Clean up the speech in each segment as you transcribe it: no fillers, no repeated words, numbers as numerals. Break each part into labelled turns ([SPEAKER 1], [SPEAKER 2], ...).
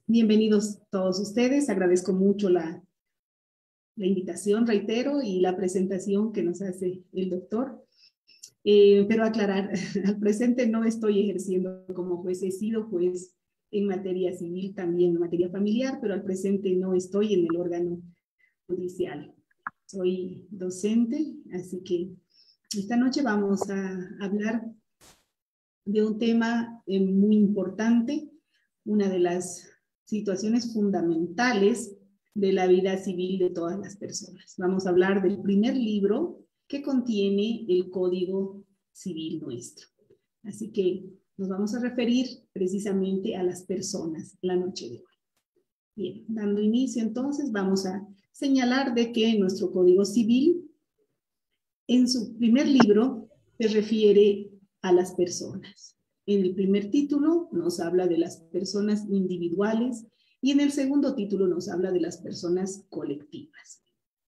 [SPEAKER 1] Bienvenidos todos ustedes. Agradezco mucho la invitación, reitero, y la presentación que nos hace el doctor. Pero aclarar, al presente no estoy ejerciendo como juez, he sido juez en materia civil, también en materia familiar, pero al presente no estoy en el órgano judicial. Soy docente, así que esta noche vamos a hablar de un tema muy importante, una de las situaciones fundamentales de la vida civil de todas las personas. Vamos a hablar del primer libro que contiene el Código Civil nuestro. Así que nos vamos a referir precisamente a las personas la noche de hoy. Bien, dando inicio entonces, vamos a señalar de que nuestro Código Civil, en su primer libro, se refiere a las personas. En el primer título nos habla de las personas individuales y en el segundo título nos habla de las personas colectivas.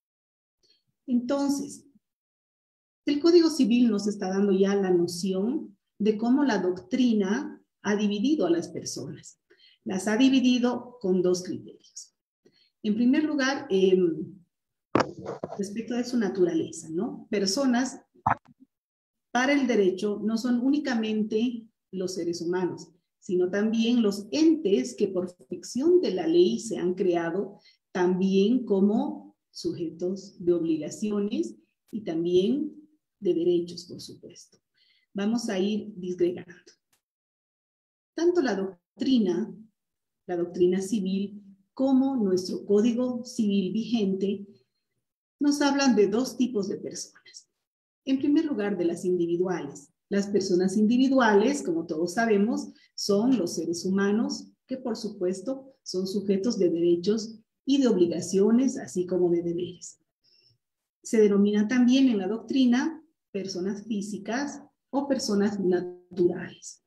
[SPEAKER 1] Entonces, el Código Civil nos está dando ya la noción de cómo la doctrina ha dividido a las personas. Las ha dividido con dos criterios. En primer lugar, respecto de su naturaleza, ¿no? Personas para el derecho no son únicamente los seres humanos, sino también los entes que por ficción de la ley se han creado también como sujetos de obligaciones y también de derechos, por supuesto. Vamos a ir disgregando. Tanto la doctrina civil, como nuestro Código Civil vigente, nos hablan de dos tipos de personas. En primer lugar, de las individuales. Las personas individuales, como todos sabemos, son los seres humanos que, por supuesto, son sujetos de derechos y de obligaciones, así como de deberes. Se denomina también en la doctrina personas físicas o personas naturales.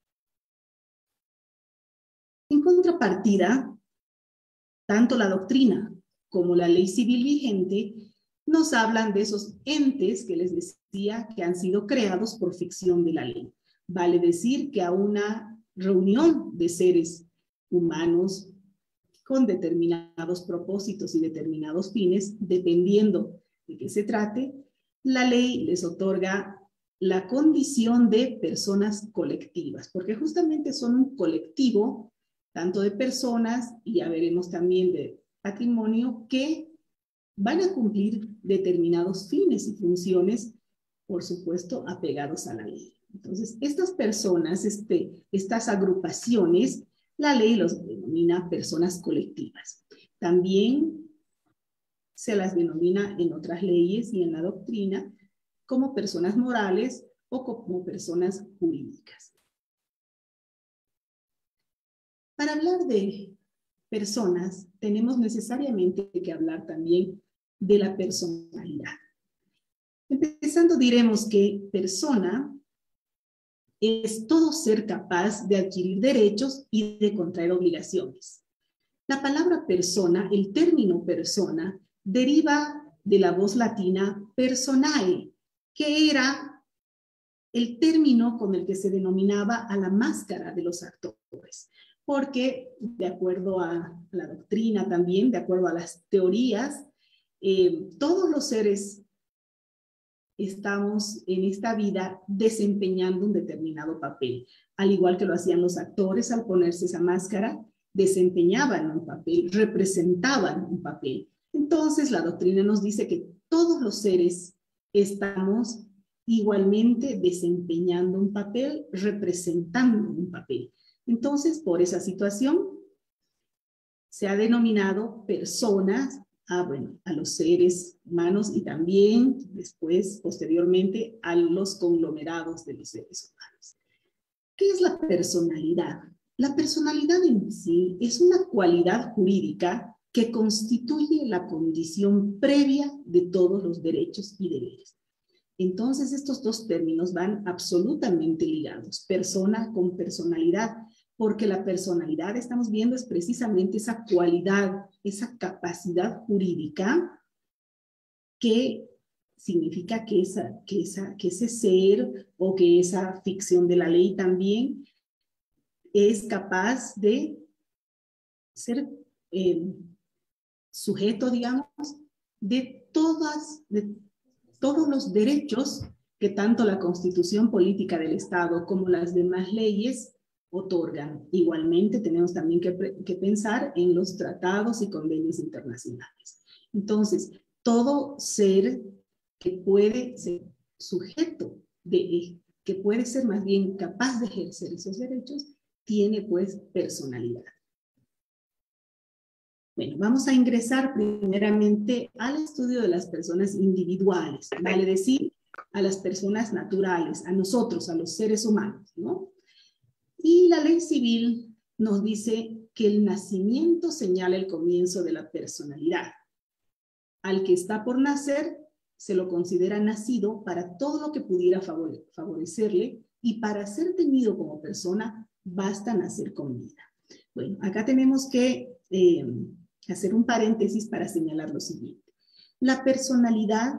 [SPEAKER 1] En contrapartida, tanto la doctrina como la ley civil vigente nos hablan de esos entes que les decía que han sido creados por ficción de la ley. Vale decir que a una reunión de seres humanos con determinados propósitos y determinados fines, dependiendo de qué se trate, la ley les otorga la condición de personas colectivas, porque justamente son un colectivo, tanto de personas, y ya veremos también de patrimonio, que van a cumplir determinados fines y funciones, por supuesto, apegados a la ley. Entonces, estas personas, estas agrupaciones, la ley los denomina personas colectivas. También se las denomina en otras leyes y en la doctrina como personas morales o como personas jurídicas. Para hablar de personas, tenemos necesariamente que hablar también de la personalidad. Empezando, diremos que persona es todo ser capaz de adquirir derechos y de contraer obligaciones. La palabra persona, el término persona, deriva de la voz latina personae, que era el término con el que se denominaba a la máscara de los actores. Porque, de acuerdo a la doctrina también, de acuerdo a las teorías, todos los seres estamos en esta vida desempeñando un determinado papel, al igual que lo hacían los actores al ponerse esa máscara, desempeñaban un papel, representaban un papel. Entonces la doctrina nos dice que todos los seres estamos igualmente desempeñando un papel, representando un papel. Entonces, por esa situación, se ha denominado personas a los seres humanos y también después, posteriormente, a los conglomerados de los seres humanos. ¿Qué es la personalidad? La personalidad en sí es una cualidad jurídica que constituye la condición previa de todos los derechos y deberes. Entonces, estos dos términos van absolutamente ligados, persona con personalidad, porque la personalidad, estamos viendo, es precisamente esa cualidad, esa capacidad jurídica que significa que ese ser o que esa ficción de la ley también es capaz de ser sujeto, digamos, de todos los derechos que tanto la Constitución Política del Estado como las demás leyes otorgan. Igualmente tenemos también que pensar en los tratados y convenios internacionales. Entonces, todo ser que puede ser sujeto que puede ser más bien capaz de ejercer esos derechos, tiene pues personalidad. Bueno, vamos a ingresar primeramente al estudio de las personas individuales, vale decir, a las personas naturales, a nosotros, a los seres humanos, ¿no? Y la ley civil nos dice que el nacimiento señala el comienzo de la personalidad. Al que está por nacer, se lo considera nacido para todo lo que pudiera favorecerle, y para ser tenido como persona, basta nacer con vida. Bueno, acá tenemos que hacer un paréntesis para señalar lo siguiente. La personalidad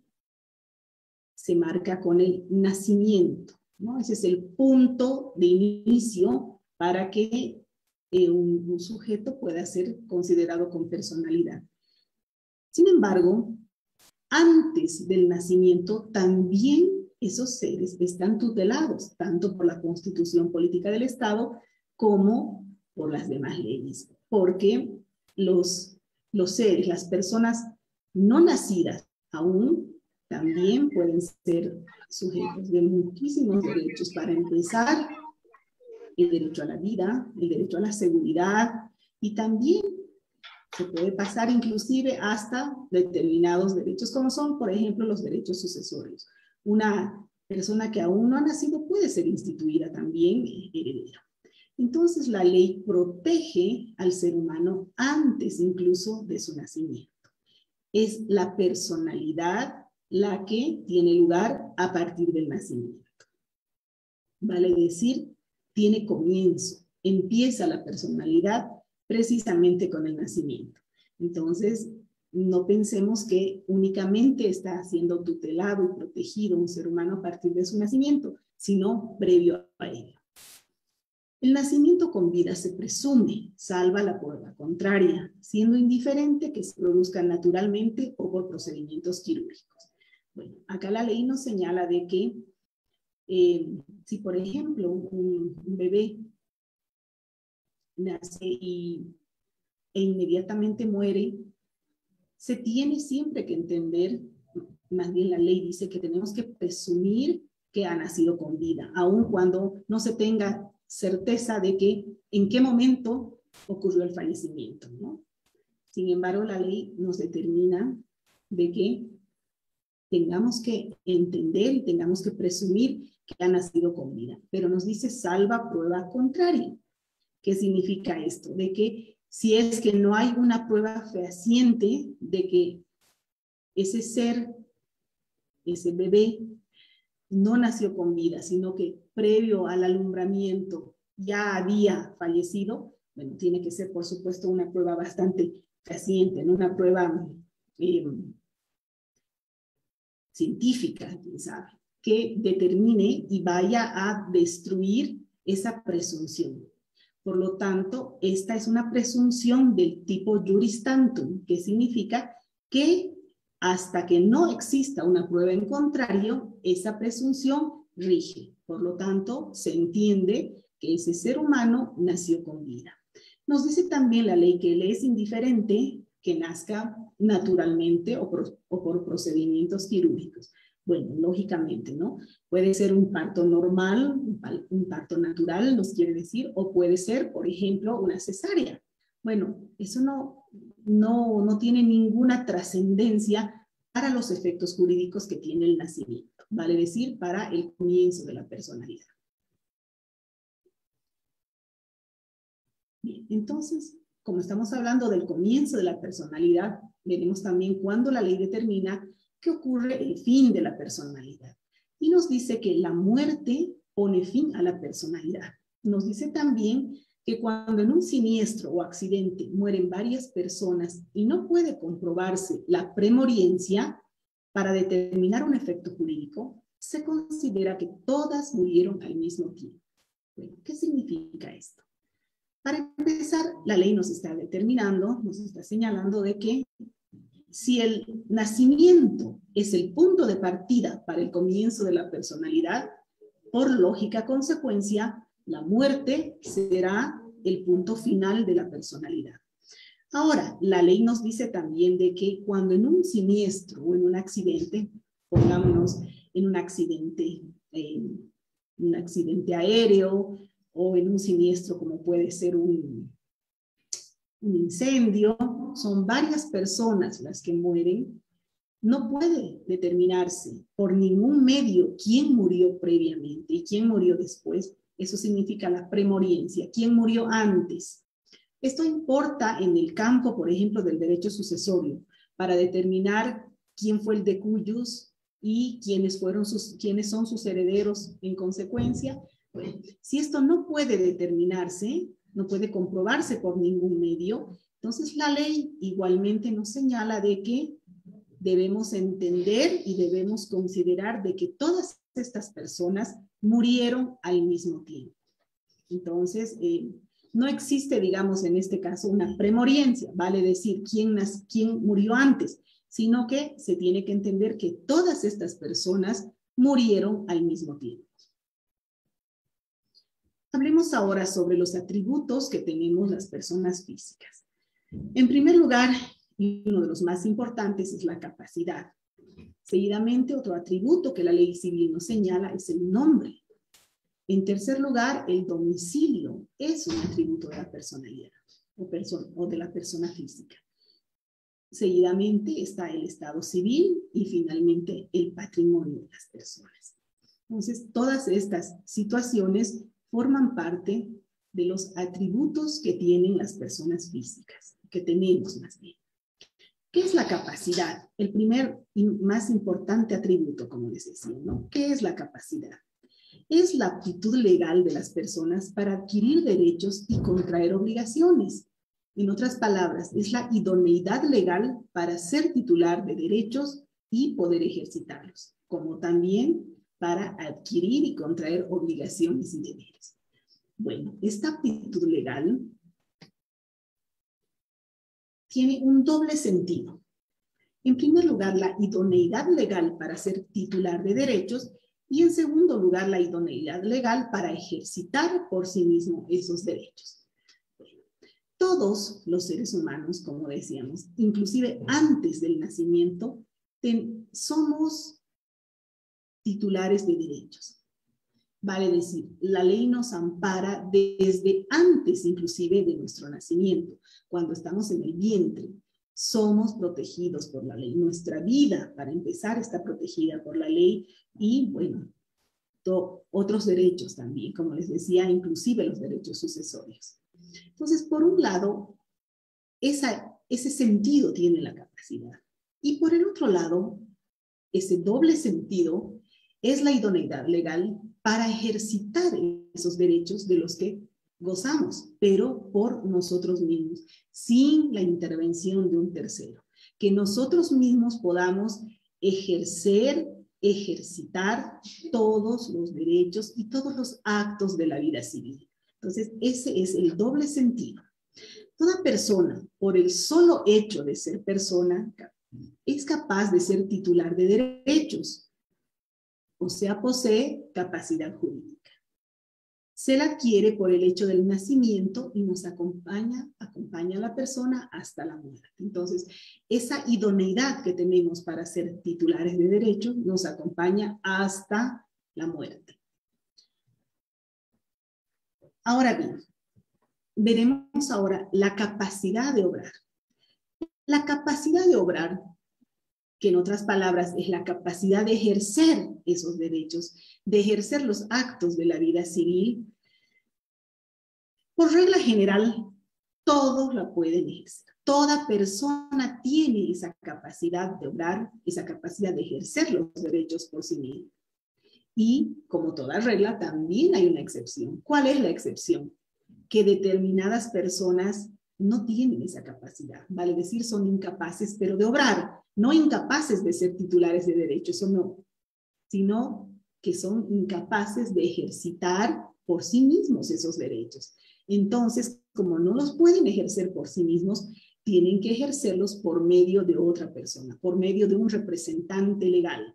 [SPEAKER 1] se marca con el nacimiento, ¿no? Ese es el punto de inicio para que un sujeto pueda ser considerado con personalidad. Sin embargo, antes del nacimiento también esos seres están tutelados, tanto por la Constitución Política del Estado como por las demás leyes, porque los seres, las personas no nacidas aún, también pueden ser sujetos de muchísimos derechos. Para empezar, el derecho a la vida, el derecho a la seguridad, y también se puede pasar inclusive hasta determinados derechos, como son, por ejemplo, los derechos sucesorios. Una persona que aún no ha nacido puede ser instituida también heredero. Entonces, la ley protege al ser humano antes incluso de su nacimiento. Es la personalidad la que tiene lugar a partir del nacimiento. Vale decir, tiene comienzo, empieza la personalidad precisamente con el nacimiento. Entonces, no pensemos que únicamente está siendo tutelado y protegido un ser humano a partir de su nacimiento, sino previo a ello. El nacimiento con vida se presume, salva la prueba contraria, siendo indiferente que se produzca naturalmente o por procedimientos quirúrgicos. Bueno, acá la ley nos señala de que si, por ejemplo, un bebé nace e inmediatamente muere, se tiene siempre que entender, más bien la ley dice que tenemos que presumir que ha nacido con vida, aun cuando no se tenga certeza de que en qué momento ocurrió el fallecimiento, ¿no? Sin embargo, la ley nos determina de que tengamos que entender y tengamos que presumir que ha nacido con vida, pero nos dice salva prueba contraria. ¿Qué significa esto? De que si es que no hay una prueba fehaciente de que ese ser, ese bebé, no nació con vida, sino que previo al alumbramiento ya había fallecido, bueno, tiene que ser, por supuesto, una prueba bastante fehaciente, ¿no? Una prueba científica, quién sabe, que determine y vaya a destruir esa presunción. Por lo tanto, esta es una presunción del tipo juris tantum, que significa que hasta que no exista una prueba en contrario, esa presunción rige. Por lo tanto, se entiende que ese ser humano nació con vida. Nos dice también la ley que le es indiferente que nazca naturalmente o por procedimientos quirúrgicos. Bueno, lógicamente, ¿no? Puede ser un parto normal, un parto natural, nos quiere decir, o puede ser, por ejemplo, una cesárea. Bueno, eso no tiene ninguna trascendencia para los efectos jurídicos que tiene el nacimiento, vale decir, para el comienzo de la personalidad. Bien, entonces, como estamos hablando del comienzo de la personalidad, veremos también cuándo la ley determina que ocurre el fin de la personalidad. Y nos dice que la muerte pone fin a la personalidad. Nos dice también que cuando en un siniestro o accidente mueren varias personas y no puede comprobarse la premoriencia para determinar un efecto jurídico, se considera que todas murieron al mismo tiempo. Bueno, ¿qué significa esto? Para empezar, la ley nos está determinando, nos está señalando de que si el nacimiento es el punto de partida para el comienzo de la personalidad, por lógica consecuencia, la muerte será el punto final de la personalidad. Ahora, la ley nos dice también de que cuando en un siniestro o en un accidente, pongámonos en un accidente aéreo o en un siniestro como puede ser un incendio, son varias personas las que mueren, no puede determinarse por ningún medio quién murió previamente y quién murió después. Eso significa la premoriencia, quién murió antes. Esto importa en el campo, por ejemplo, del derecho sucesorio, para determinar quién fue el decuyus y quiénes son sus herederos en consecuencia. Bueno, si esto no puede determinarse, no puede comprobarse por ningún medio, entonces la ley igualmente nos señala de que debemos entender y debemos considerar de que todas estas personas murieron al mismo tiempo. Entonces, no existe, digamos, en este caso, una premoriencia, vale decir quién murió antes, sino que se tiene que entender que todas estas personas murieron al mismo tiempo. Hablemos ahora sobre los atributos que tenemos las personas físicas. En primer lugar, y uno de los más importantes es la capacidad. Seguidamente, otro atributo que la ley civil nos señala es el nombre. En tercer lugar, el domicilio es un atributo de la personalidad o de la persona física. Seguidamente está el estado civil y finalmente el patrimonio de las personas. Entonces, todas estas situaciones forman parte de los atributos que tienen las personas físicas, que tenemos más bien. ¿Qué es la capacidad? El primer y más importante atributo, como les decía, ¿no? ¿Qué es la capacidad? Es la aptitud legal de las personas para adquirir derechos y contraer obligaciones. En otras palabras, es la idoneidad legal para ser titular de derechos y poder ejercitarlos, como también para adquirir y contraer obligaciones y deberes. Bueno, esta aptitud legal tiene un doble sentido. En primer lugar, la idoneidad legal para ser titular de derechos y en segundo lugar, la idoneidad legal para ejercitar por sí mismo esos derechos. Bueno, todos los seres humanos, como decíamos, inclusive antes del nacimiento, somos titulares de derechos. Vale decir, la ley nos ampara desde antes inclusive de nuestro nacimiento. Cuando estamos en el vientre, somos protegidos por la ley. Nuestra vida, para empezar, está protegida por la ley y, bueno, otros derechos también, como les decía, inclusive los derechos sucesorios. Entonces, por un lado, ese sentido tiene la capacidad. Y por el otro lado, ese doble sentido es la idoneidad legal para ejercitar esos derechos de los que gozamos, pero por nosotros mismos, sin la intervención de un tercero. Que nosotros mismos podamos ejercitar todos los derechos y todos los actos de la vida civil. Entonces, ese es el doble sentido. Toda persona, por el solo hecho de ser persona, es capaz de ser titular de derechos, o sea, posee capacidad jurídica. Se la adquiere por el hecho del nacimiento y nos acompaña a la persona hasta la muerte. Entonces, esa idoneidad que tenemos para ser titulares de derechos nos acompaña hasta la muerte. Ahora bien, veremos ahora la capacidad de obrar. La capacidad de obrar, que en otras palabras es la capacidad de ejercer esos derechos, de ejercer los actos de la vida civil, por regla general, todos la pueden ejercer. Toda persona tiene esa capacidad de obrar, esa capacidad de ejercer los derechos por sí misma. Y como toda regla, también hay una excepción. ¿Cuál es la excepción? Que determinadas personas no tienen esa capacidad. Vale decir, son incapaces, pero de obrar. No incapaces de ser titulares de derechos, o no, sino que son incapaces de ejercitar por sí mismos esos derechos. Entonces, como no los pueden ejercer por sí mismos, tienen que ejercerlos por medio de otra persona, por medio de un representante legal.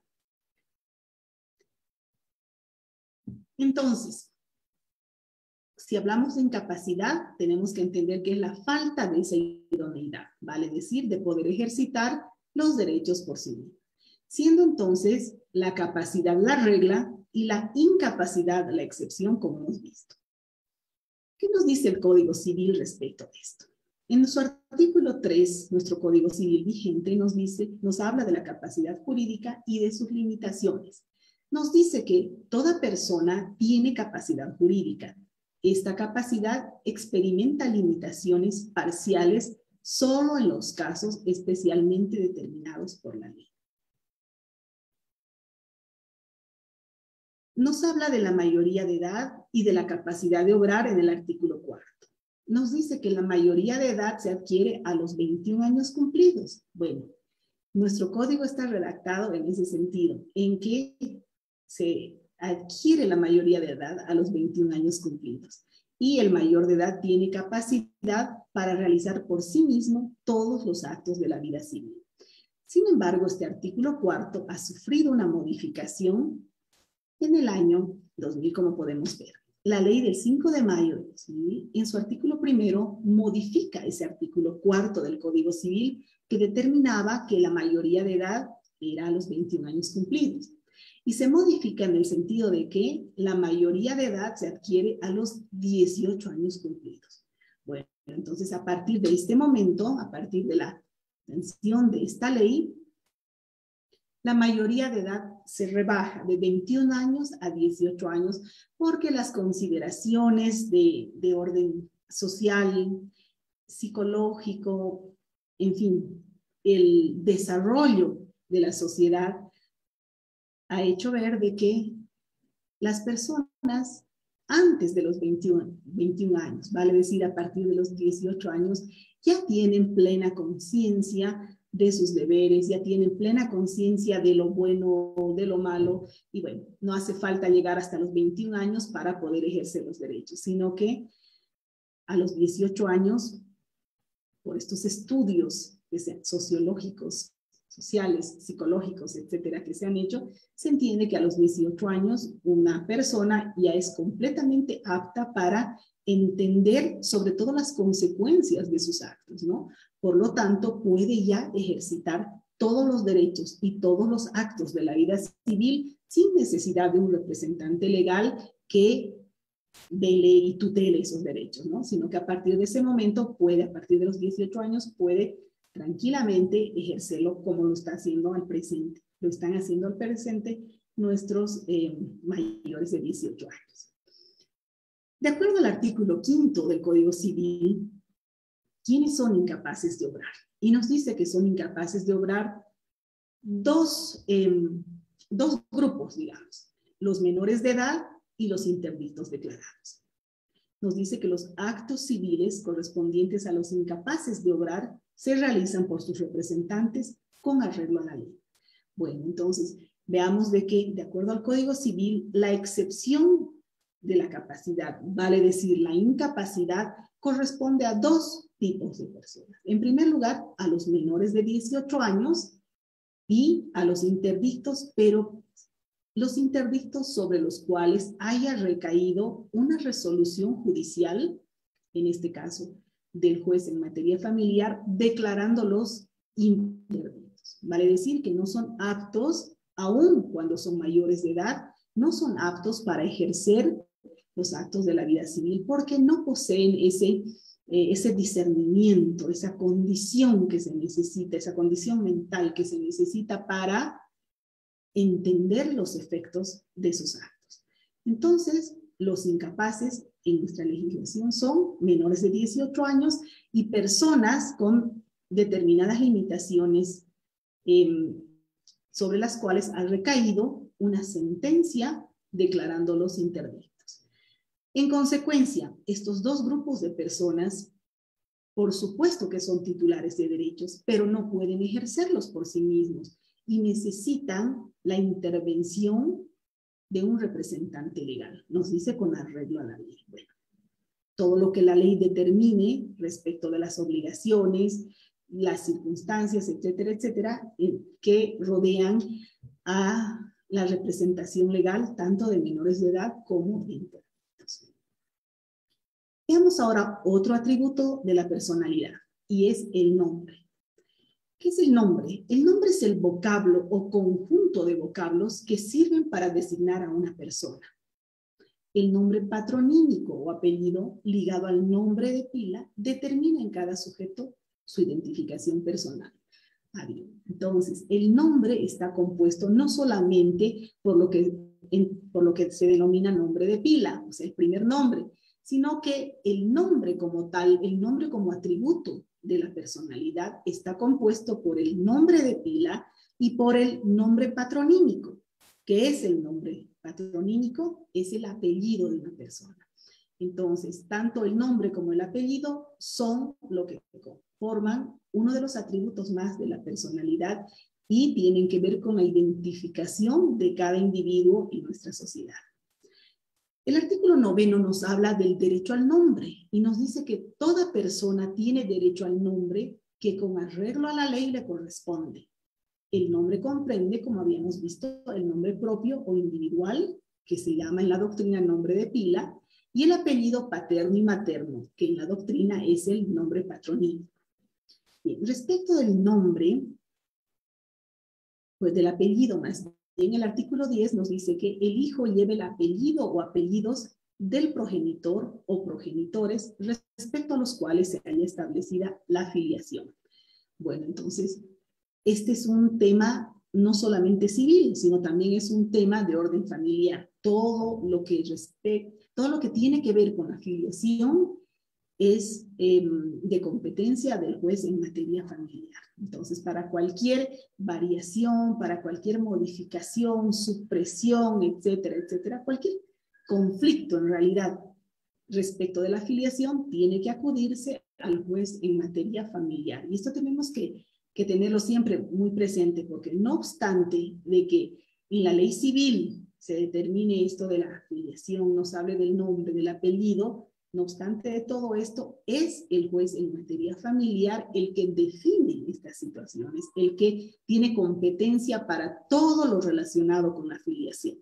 [SPEAKER 1] Entonces, si hablamos de incapacidad, tenemos que entender que es la falta de esa idoneidad, vale decir, de poder ejercitar los derechos por sí mismo. Siendo entonces la capacidad la regla y la incapacidad la excepción, como hemos visto. ¿Qué nos dice el Código Civil respecto a esto? En su artículo 3, nuestro Código Civil vigente nos habla de la capacidad jurídica y de sus limitaciones. Nos dice que toda persona tiene capacidad jurídica. Esta capacidad experimenta limitaciones parciales solo en los casos especialmente determinados por la ley. Nos habla de la mayoría de edad y de la capacidad de obrar en el artículo 4. Nos dice que la mayoría de edad se adquiere a los 21 años cumplidos. Bueno, nuestro código está redactado en ese sentido, en que se adquiere la mayoría de edad a los 21 años cumplidos. Y el mayor de edad tiene capacidad para realizar por sí mismo todos los actos de la vida civil. Sin embargo, este artículo 4 ha sufrido una modificación en el año 2000, como podemos ver. La ley del 5 de mayo de 2000, en su artículo 1, modifica ese artículo 4 del Código Civil que determinaba que la mayoría de edad era a los 21 años cumplidos. Y se modifica en el sentido de que la mayoría de edad se adquiere a los 18 años cumplidos. Bueno, entonces a partir de este momento, a partir de la sanción de esta ley, la mayoría de edad se rebaja de 21 años a 18 años porque las consideraciones de orden social, psicológico, en fin, el desarrollo de la sociedad ha hecho ver de que las personas antes de los 21 años, vale decir a partir de los 18 años, ya tienen plena conciencia de sus deberes, ya tienen plena conciencia de lo bueno, de lo malo, y bueno, no hace falta llegar hasta los 21 años para poder ejercer los derechos, sino que a los 18 años, por estos estudios que sean sociológicos, sociales, psicológicos, etcétera, que se han hecho, se entiende que a los 18 años una persona ya es completamente apta para entender sobre todo las consecuencias de sus actos, ¿no? Por lo tanto, puede ya ejercitar todos los derechos y todos los actos de la vida civil sin necesidad de un representante legal que vele y tutele esos derechos, ¿no? Sino que a partir de ese momento puede, a partir de los 18 años, puede tranquilamente ejercerlo como lo está haciendo al presente. Lo están haciendo al presente nuestros mayores de 18 años. De acuerdo al artículo 5 del Código Civil, ¿quiénes son incapaces de obrar? Y nos dice que son incapaces de obrar dos grupos, digamos, los menores de edad y los interdictos declarados. Nos dice que los actos civiles correspondientes a los incapaces de obrar se realizan por sus representantes con arreglo a la ley. Bueno, entonces, veamos de que, de acuerdo al Código Civil, la excepción de la capacidad, vale decir, la incapacidad, corresponde a dos tipos de personas. En primer lugar, a los menores de 18 años y a los interdictos, pero los interdictos sobre los cuales haya recaído una resolución judicial, en este caso del juez en materia familiar, declarándolos interdictos. Vale decir que no son aptos, aun cuando son mayores de edad, no son aptos para ejercer los actos de la vida civil porque no poseen ese discernimiento, esa condición que se necesita, esa condición mental que se necesita para entender los efectos de sus actos. Entonces, los incapaces en nuestra legislación son menores de 18 años y personas con determinadas limitaciones sobre las cuales ha recaído una sentencia declarándolos interdictos. En consecuencia, estos dos grupos de personas, por supuesto que son titulares de derechos, pero no pueden ejercerlos por sí mismos y necesitan la intervención de un representante legal. Nos dice con arreglo a la ley. Bueno, todo lo que la ley determine respecto de las obligaciones, las circunstancias, etcétera, etcétera, que rodean a la representación legal tanto de menores de edad como de intérpretes. Veamos ahora otro atributo de la personalidad y es el nombre. ¿Qué es el nombre? El nombre es el vocablo o conjunto de vocablos que sirven para designar a una persona. El nombre patronímico o apellido ligado al nombre de pila determina en cada sujeto su identificación personal. Entonces, el nombre está compuesto no solamente por lo que se denomina nombre de pila, o sea, el primer nombre, sino que el nombre como tal, el nombre como atributo de la personalidad está compuesto por el nombre de pila y por el nombre patronímico. ¿Qué es el nombre patronímico? Es el apellido de una persona. Entonces, tanto el nombre como el apellido son lo que forman uno de los atributos más de la personalidad y tienen que ver con la identificación de cada individuo en nuestra sociedad. El artículo 9 nos habla del derecho al nombre y nos dice que toda persona tiene derecho al nombre que con arreglo a la ley le corresponde. El nombre comprende, como habíamos visto, el nombre propio o individual, que se llama en la doctrina nombre de pila, y el apellido paterno y materno, que en la doctrina es el nombre patronímico. Bien, respecto del nombre, pues del apellido más bien, el artículo 10 nos dice que el hijo lleve el apellido o apellidos del progenitor o progenitores respecto a los cuales se haya establecida la filiación. Bueno, entonces, este es un tema no solamente civil, sino también es un tema de orden familiar. Todo lo que tiene que ver con la filiación es de competencia del juez en materia familiar. Entonces, para cualquier variación, para cualquier modificación, supresión, etcétera, etcétera, cualquier conflicto en realidad respecto de la filiación tiene que acudirse al juez en materia familiar. Y esto tenemos que tenerlo siempre muy presente, porque no obstante de que en la ley civil se determine esto de la filiación, nos hable del nombre, del apellido, no obstante de todo esto, es el juez en materia familiar el que define estas situaciones, el que tiene competencia para todo lo relacionado con la filiación.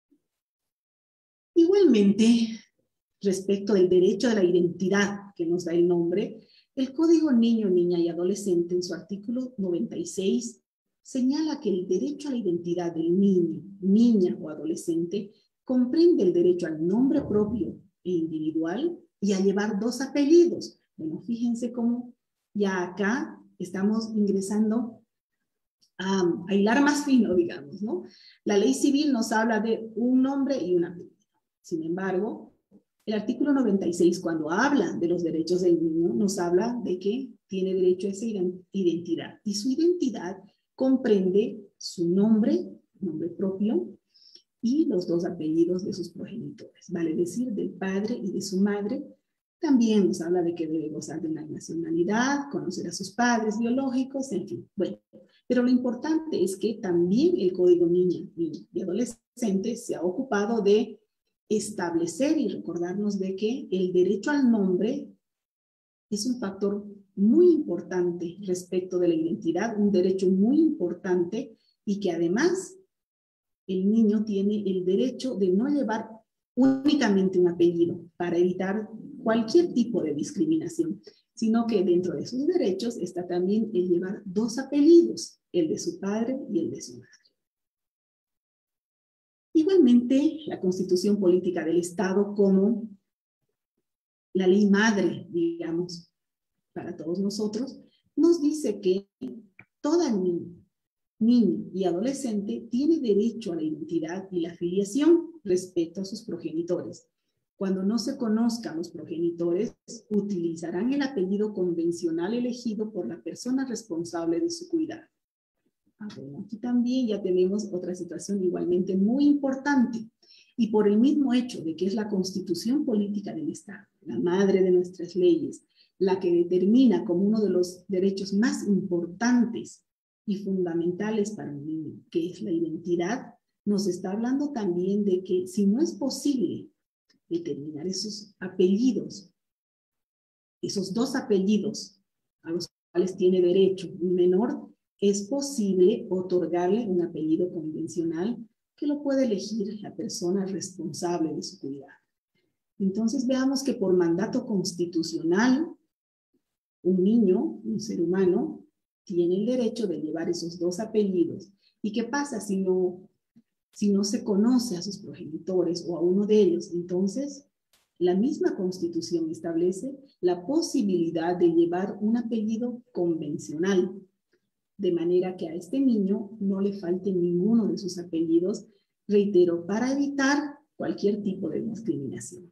[SPEAKER 1] Igualmente, respecto del derecho de la identidad que nos da el nombre, el Código Niño, Niña y Adolescente en su artículo 96 señala que el derecho a la identidad del niño, niña o adolescente comprende el derecho al nombre propio e individual y a llevar dos apellidos. Bueno, fíjense cómo ya acá estamos ingresando a hilar más fino, digamos, ¿no? La ley civil nos habla de un nombre y un apellido. Sin embargo, el artículo 96, cuando habla de los derechos del niño, nos habla de que tiene derecho a esa identidad. Y su identidad comprende su nombre, nombre propio, y los dos apellidos de sus progenitores, vale decir, del padre y de su madre. También nos habla de que debe gozar de una nacionalidad, conocer a sus padres biológicos, en fin. Bueno, pero lo importante es que también el Código Niña y Adolescente se ha ocupado de establecer y recordarnos de que el derecho al nombre es un factor muy importante respecto de la identidad, un derecho muy importante y que además el niño tiene el derecho de no llevar únicamente un apellido para evitar cualquier tipo de discriminación, sino que dentro de sus derechos está también el llevar dos apellidos, el de su padre y el de su madre. Igualmente, la Constitución Política del Estado como la ley madre, digamos, para todos nosotros, nos dice que toda niño y adolescente tiene derecho a la identidad y la filiación respecto a sus progenitores. Cuando no se conozcan los progenitores, utilizarán el apellido convencional elegido por la persona responsable de su cuidado. Bueno, aquí también ya tenemos otra situación igualmente muy importante. Y por el mismo hecho de que es la Constitución Política del Estado, la madre de nuestras leyes, la que determina como uno de los derechos más importantes y fundamentales para un niño, que es la identidad, nos está hablando también de que si no es posible determinar esos apellidos esos dos apellidos a los cuales tiene derecho un menor, es posible otorgarle un apellido convencional que lo puede elegir la persona responsable de su cuidado. Entonces veamos que por mandato constitucional, un niño, un ser humano, tiene el derecho de llevar esos dos apellidos. ¿Y qué pasa si no se conoce a sus progenitores o a uno de ellos? Entonces, la misma Constitución establece la posibilidad de llevar un apellido convencional, de manera que a este niño no le falte ninguno de sus apellidos, reitero, para evitar cualquier tipo de discriminación.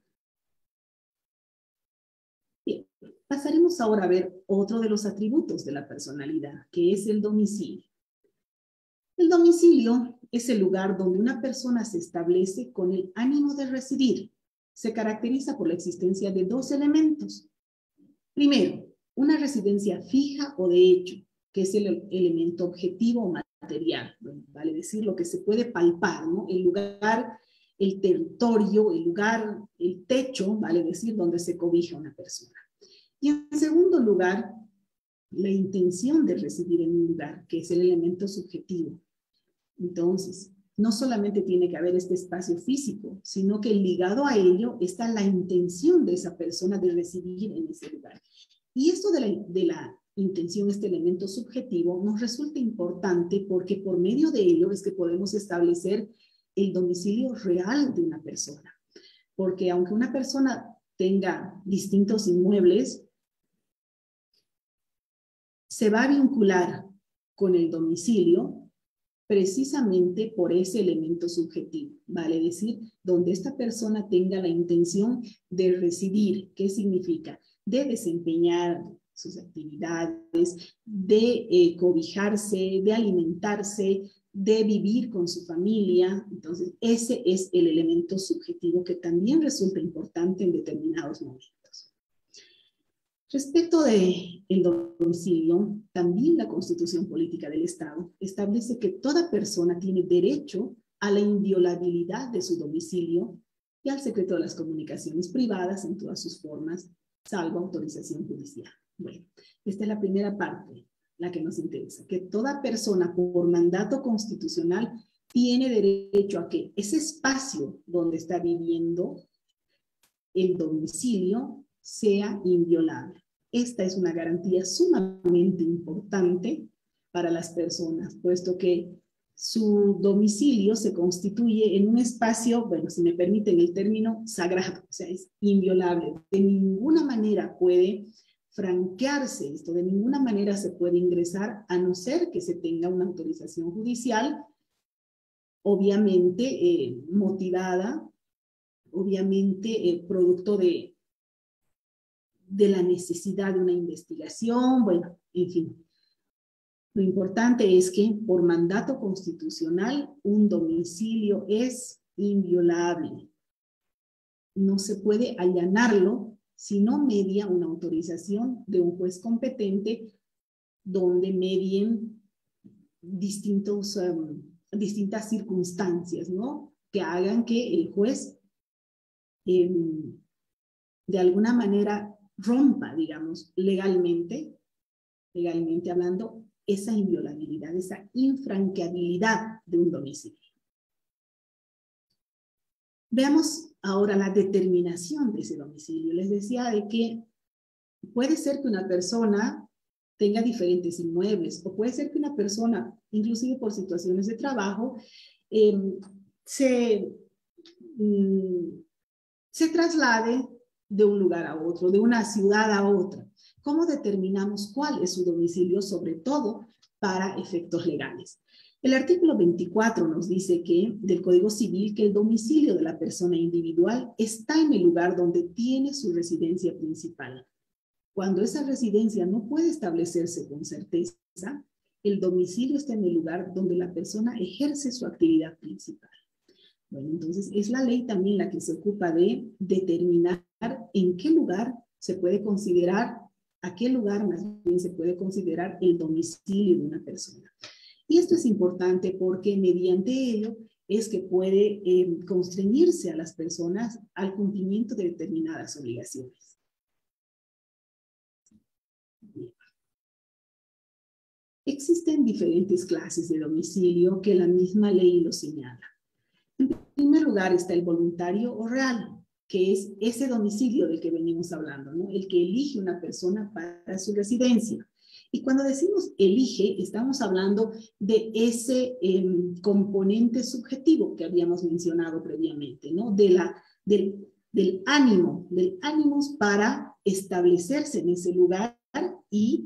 [SPEAKER 1] Bien, pasaremos ahora a ver otro de los atributos de la personalidad, que es el domicilio. El domicilio es el lugar donde una persona se establece con el ánimo de residir. Se caracteriza por la existencia de dos elementos. Primero, una residencia fija o de hecho, que es el elemento objetivo o material, bueno, vale decir lo que se puede palpar, ¿no? El lugar, el territorio, el lugar, el techo, vale decir donde se cobija una persona. Y en segundo lugar, la intención de residir en un lugar, que es el elemento subjetivo. Entonces, no solamente tiene que haber este espacio físico, sino que ligado a ello está la intención de esa persona de residir en ese lugar. Y esto de la intención, este elemento subjetivo, nos resulta importante porque por medio de ello es que podemos establecer el domicilio real de una persona. Porque aunque una persona tenga distintos inmuebles, se va a vincular con el domicilio precisamente por ese elemento subjetivo, vale decir, donde esta persona tenga la intención de residir. ¿Qué significa? De desempeñar sus actividades, de cobijarse, de alimentarse, de vivir con su familia. Entonces, ese es el elemento subjetivo que también resulta importante en determinados momentos. Respecto del domicilio, también la Constitución Política del Estado establece que toda persona tiene derecho a la inviolabilidad de su domicilio y al secreto de las comunicaciones privadas en todas sus formas, salvo autorización judicial. Bueno, esta es la primera parte, la que nos interesa, que toda persona por mandato constitucional tiene derecho a que ese espacio donde está viviendo el domicilio sea inviolable. Esta es una garantía sumamente importante para las personas, puesto que su domicilio se constituye en un espacio, bueno, si me permiten el término, sagrado, o sea, es inviolable. De ninguna manera puede franquearse esto, de ninguna manera se puede ingresar a no ser que se tenga una autorización judicial, obviamente motivada, obviamente producto de la necesidad de una investigación, bueno, en fin. Lo importante es que por mandato constitucional un domicilio es inviolable. No se puede allanarlo si no media una autorización de un juez competente donde medien distintas circunstancias, ¿no? Que hagan que el juez de alguna manera rompa, digamos, legalmente hablando, esa inviolabilidad, esa infranqueabilidad de un domicilio. Veamos ahora la determinación de ese domicilio. Les decía de que puede ser que una persona tenga diferentes inmuebles, o puede ser que una persona, inclusive por situaciones de trabajo, se traslade de un lugar a otro, de una ciudad a otra. ¿Cómo determinamos cuál es su domicilio, sobre todo para efectos legales? El artículo 24 nos dice que, del Código Civil, que el domicilio de la persona individual está en el lugar donde tiene su residencia principal. Cuando esa residencia no puede establecerse con certeza, el domicilio está en el lugar donde la persona ejerce su actividad principal. Bueno, entonces es la ley también la que se ocupa de determinar en qué lugar se puede considerar, a qué lugar más bien se puede considerar el domicilio de una persona. Y esto es importante porque mediante ello es que puede constreñirse a las personas al cumplimiento de determinadas obligaciones. Existen diferentes clases de domicilio que la misma ley lo señala. En primer lugar está el voluntario o real, que es ese domicilio del que venimos hablando, ¿no? El que elige una persona para su residencia. Y cuando decimos elige, estamos hablando de ese componente subjetivo que habíamos mencionado previamente, ¿no? Del ánimo para establecerse en ese lugar y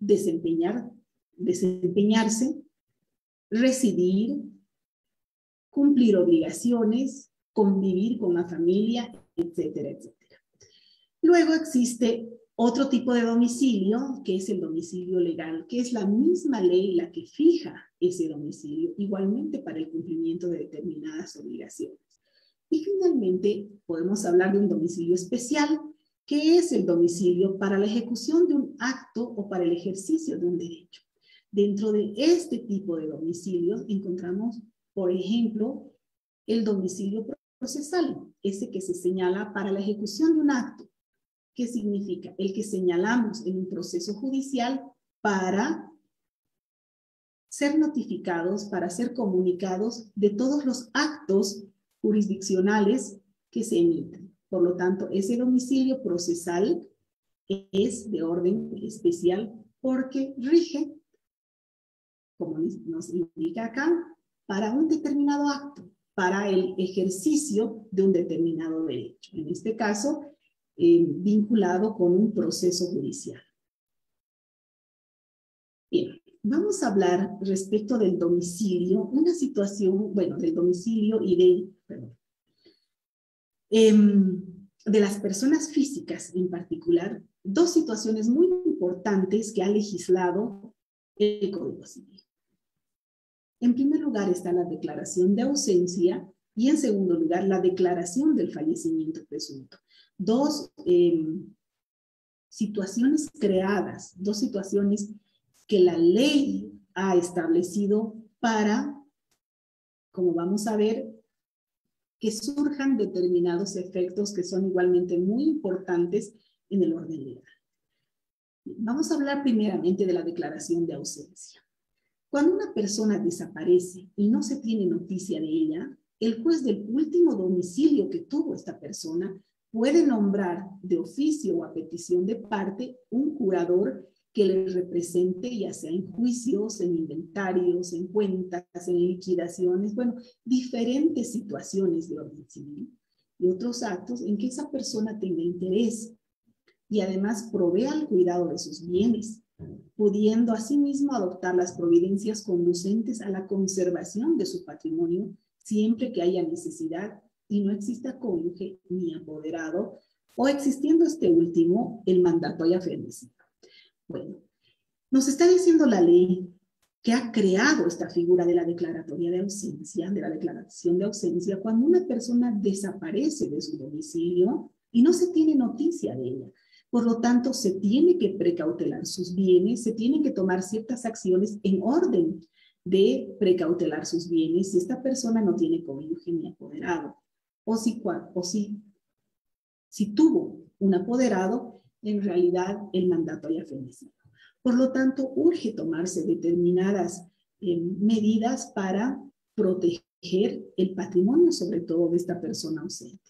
[SPEAKER 1] desempeñarse, residir, cumplir obligaciones, convivir con la familia, etcétera, etcétera. Luego existe otro tipo de domicilio, que es el domicilio legal, que es la misma ley la que fija ese domicilio, igualmente para el cumplimiento de determinadas obligaciones. Y finalmente podemos hablar de un domicilio especial, que es el domicilio para la ejecución de un acto o para el ejercicio de un derecho. Dentro de este tipo de domicilios encontramos, por ejemplo, el domicilio procesal, ese que se señala para la ejecución de un acto. ¿Qué significa? El que señalamos en un proceso judicial para ser notificados, para ser comunicados de todos los actos jurisdiccionales que se emiten. Por lo tanto, ese domicilio procesal es de orden especial porque rige, como nos indica acá, para un determinado acto, para el ejercicio de un determinado derecho. En este caso, vinculado con un proceso judicial. Bien, vamos a hablar respecto del domicilio, una situación, bueno, del domicilio y de las personas físicas en particular, dos situaciones muy importantes que ha legislado el Código Civil. En primer lugar está la declaración de ausencia y en segundo lugar la declaración del fallecimiento presunto. Dos situaciones creadas, dos situaciones que la ley ha establecido para, como vamos a ver, que surjan determinados efectos que son igualmente muy importantes en el orden legal. Vamos a hablar primeramente de la declaración de ausencia. Cuando una persona desaparece y no se tiene noticia de ella, el juez del último domicilio que tuvo esta persona puede nombrar de oficio o a petición de parte un curador que le represente, ya sea en juicios, en inventarios, en cuentas, en liquidaciones, bueno, diferentes situaciones de orden civil y otros actos en que esa persona tenga interés y además provea al cuidado de sus bienes, pudiendo asimismo adoptar las providencias conducentes a la conservación de su patrimonio siempre que haya necesidad y no exista cónyuge ni apoderado, o existiendo este último, el mandato haya fenecido. Bueno, nos está diciendo la ley que ha creado esta figura de la declaratoria de ausencia, de la declaración de ausencia, cuando una persona desaparece de su domicilio y no se tiene noticia de ella. Por lo tanto, se tiene que precautelar sus bienes, se tienen que tomar ciertas acciones en orden de precautelar sus bienes si esta persona no tiene cónyuge ni apoderado. O si tuvo un apoderado, en realidad el mandato haya fenecido. Por lo tanto, urge tomarse determinadas medidas para proteger el patrimonio, sobre todo de esta persona ausente.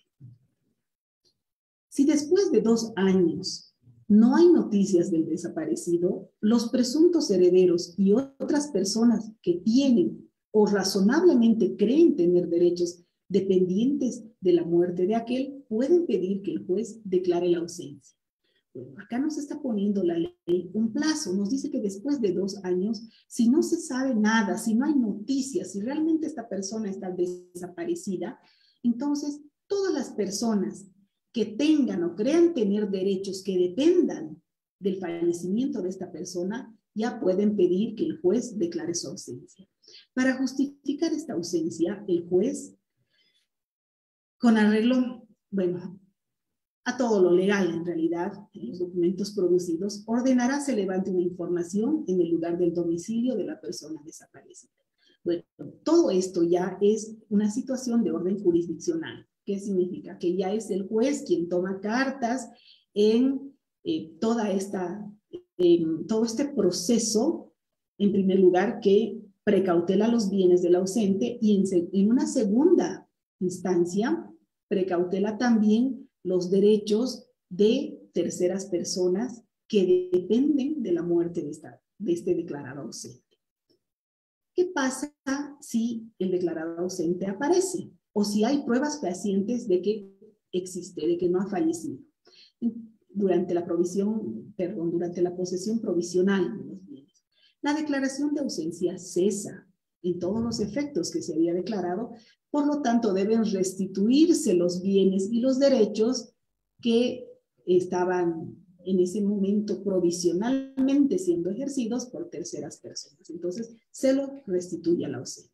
[SPEAKER 1] Si después de 2 años no hay noticias del desaparecido, los presuntos herederos y otras personas que tienen o razonablemente creen tener derechos dependientes de la muerte de aquel, pueden pedir que el juez declare la ausencia. Bueno, acá nos está poniendo la ley un plazo, nos dice que después de 2 años, si no se sabe nada, si no hay noticias, si realmente esta persona está desaparecida, entonces todas las personas que tengan o crean tener derechos que dependan del fallecimiento de esta persona, ya pueden pedir que el juez declare su ausencia. Para justificar esta ausencia, el juez, con arreglo, bueno, a todo lo legal en realidad, en los documentos producidos, ordenará se levante una información en el lugar del domicilio de la persona desaparecida. Bueno, todo esto ya es una situación de orden jurisdiccional. ¿Qué significa? Que ya es el juez quien toma cartas en todo este proceso en primer lugar, que precautela los bienes del ausente y en una segunda instancia, precautela también los derechos de terceras personas que dependen de la muerte de este declarado ausente. ¿Qué pasa si el declarado ausente aparece? O si hay pruebas fehacientes de que existe, de que no ha fallecido durante la posesión provisional de los bienes. La declaración de ausencia cesa en todos los efectos que se había declarado, por lo tanto deben restituirse los bienes y los derechos que estaban en ese momento provisionalmente siendo ejercidos por terceras personas. Entonces, se lo restituye al ausente.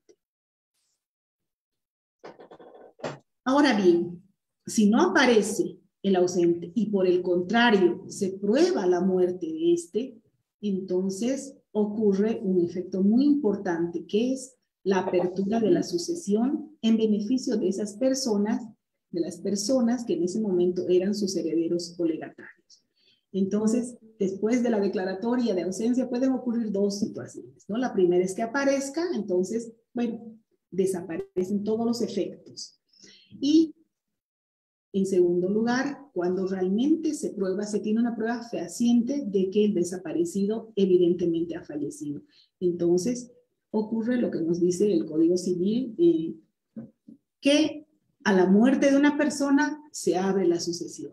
[SPEAKER 1] Ahora bien, si no aparece el ausente y por el contrario se prueba la muerte de este, entonces ocurre un efecto muy importante, que es la apertura de la sucesión en beneficio de esas personas, de las personas que en ese momento eran sus herederos o legatarios. Entonces, después de la declaratoria de ausencia pueden ocurrir dos situaciones, ¿no? La primera es que aparezca, entonces, bueno, desaparecen todos los efectos. Y en segundo lugar, cuando realmente se tiene una prueba fehaciente de que el desaparecido evidentemente ha fallecido. Entonces, ocurre lo que nos dice el Código Civil, que a la muerte de una persona se abre la sucesión.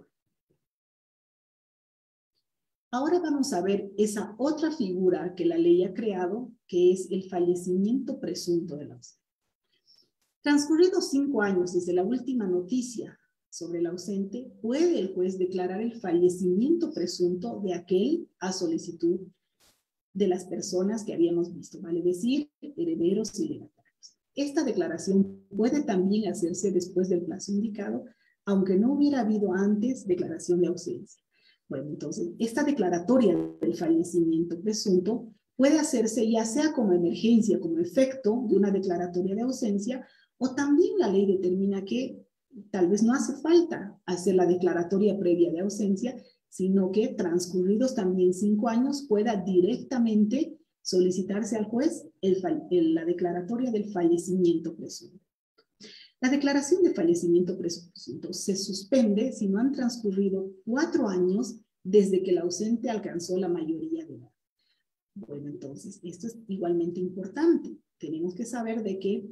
[SPEAKER 1] Ahora vamos a ver esa otra figura que la ley ha creado, que es el fallecimiento presunto del ausente. Transcurridos 5 años desde la última noticia sobre el ausente, puede el juez declarar el fallecimiento presunto de aquel a solicitud de las personas que habíamos visto, vale decir, herederos y legatarios. Esta declaración puede también hacerse después del plazo indicado, aunque no hubiera habido antes declaración de ausencia. Bueno, entonces, esta declaratoria del fallecimiento presunto puede hacerse ya sea como emergencia, como efecto de una declaratoria de ausencia, o también la ley determina que tal vez no hace falta hacer la declaratoria previa de ausencia, sino que transcurridos también 5 años pueda directamente solicitarse al juez la declaratoria del fallecimiento presunto. La declaración de fallecimiento presunto se suspende si no han transcurrido 4 años desde que el ausente alcanzó la mayoría de edad. Bueno, entonces, esto es igualmente importante. Tenemos que saber de que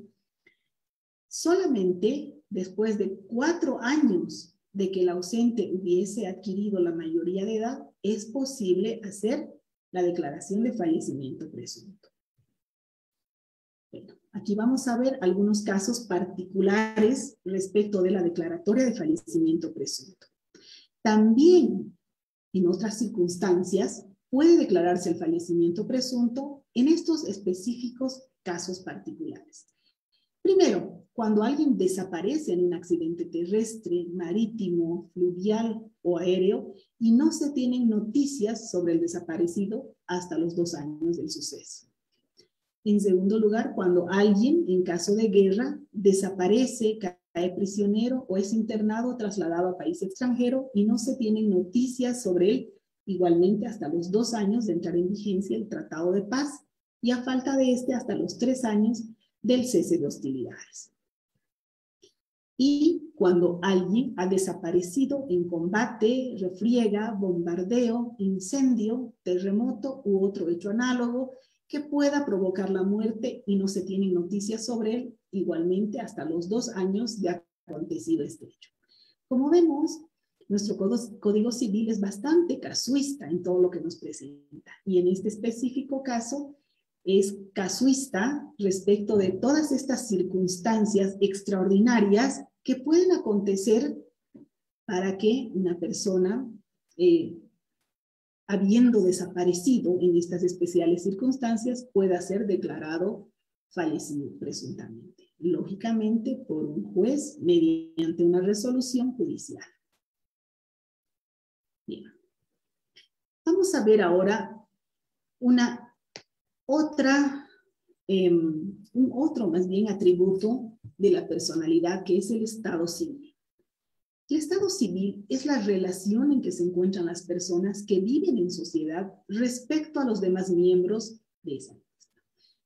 [SPEAKER 1] solamente después de 4 años de que el ausente hubiese adquirido la mayoría de edad, es posible hacer la declaración de fallecimiento presunto. Bueno, aquí vamos a ver algunos casos particulares respecto de la declaratoria de fallecimiento presunto. También, en otras circunstancias, puede declararse el fallecimiento presunto en estos específicos casos particulares. Primero, cuando alguien desaparece en un accidente terrestre, marítimo, fluvial o aéreo y no se tienen noticias sobre el desaparecido hasta los 2 años del suceso. En segundo lugar, cuando alguien, en caso de guerra, desaparece, cae prisionero o es internado o trasladado a país extranjero y no se tienen noticias sobre él, igualmente hasta los 2 años de entrar en vigencia el Tratado de Paz y a falta de este hasta los 3 años del cese de hostilidades. Y cuando alguien ha desaparecido en combate, refriega, bombardeo, incendio, terremoto u otro hecho análogo que pueda provocar la muerte y no se tienen noticias sobre él, igualmente hasta los 2 años de acontecido este hecho. Como vemos, nuestro Código Civil es bastante casuista en todo lo que nos presenta. Y en este específico caso, es casuista respecto de todas estas circunstancias extraordinarias que pueden acontecer para que una persona, habiendo desaparecido en estas especiales circunstancias, pueda ser declarado fallecido presuntamente, lógicamente por un juez mediante una resolución judicial. Bien. Vamos a ver ahora un otro más bien atributo de la personalidad, que es el estado civil. El estado civil es la relación en que se encuentran las personas que viven en sociedad respecto a los demás miembros de esa.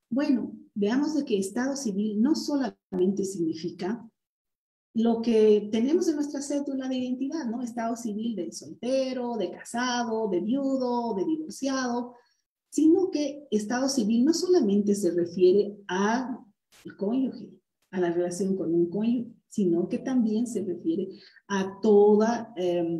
[SPEAKER 1] Bueno, veamos de que Estado civil no solamente significa lo que tenemos en nuestra cédula de identidad, ¿no? Estado civil de soltero, de casado, de viudo, de divorciado, sino que Estado civil no solamente se refiere al cónyuge, a la relación con un cónyuge, sino que también se refiere a toda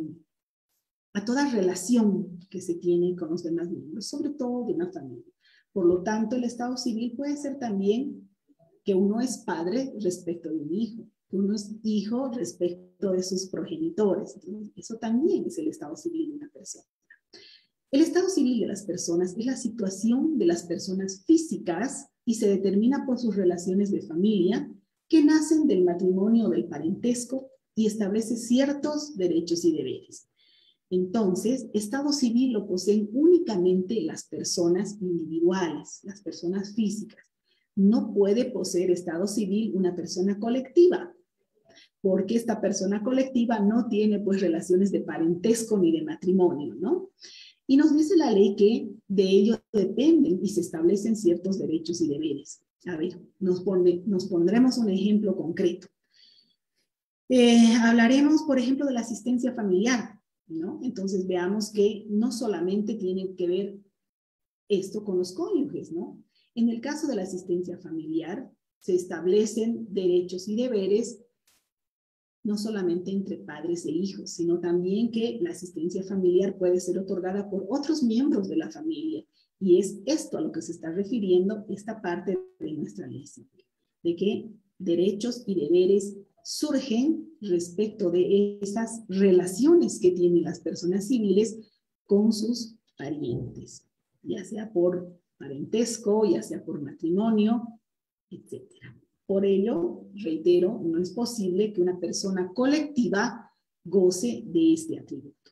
[SPEAKER 1] relación que se tiene con los demás miembros, sobre todo de una familia. Por lo tanto, el Estado civil puede ser también que uno es padre respecto de un hijo, que uno es hijo respecto de sus progenitores. Entonces, eso también es el Estado civil de una persona. El estado civil de las personas es la situación de las personas físicas y se determina por sus relaciones de familia que nacen del matrimonio o del parentesco y establece ciertos derechos y deberes. Entonces, estado civil lo poseen únicamente las personas individuales, las personas físicas. No puede poseer estado civil una persona colectiva, porque esta persona colectiva no tiene pues relaciones de parentesco ni de matrimonio, ¿no? Y nos dice la ley que de ello dependen y se establecen ciertos derechos y deberes. A ver, nos pondremos un ejemplo concreto. Hablaremos, por ejemplo, de la asistencia familiar, ¿no? Entonces veamos que no solamente tiene que ver esto con los cónyuges, ¿no? En el caso de la asistencia familiar, se establecen derechos y deberes no solamente entre padres e hijos, sino también que la asistencia familiar puede ser otorgada por otros miembros de la familia. Y es esto a lo que se está refiriendo esta parte de nuestra ley civil, de que derechos y deberes surgen respecto de esas relaciones que tienen las personas civiles con sus parientes, ya sea por parentesco, ya sea por matrimonio, etcétera. Por ello, reitero, no es posible que una persona colectiva goce de este atributo.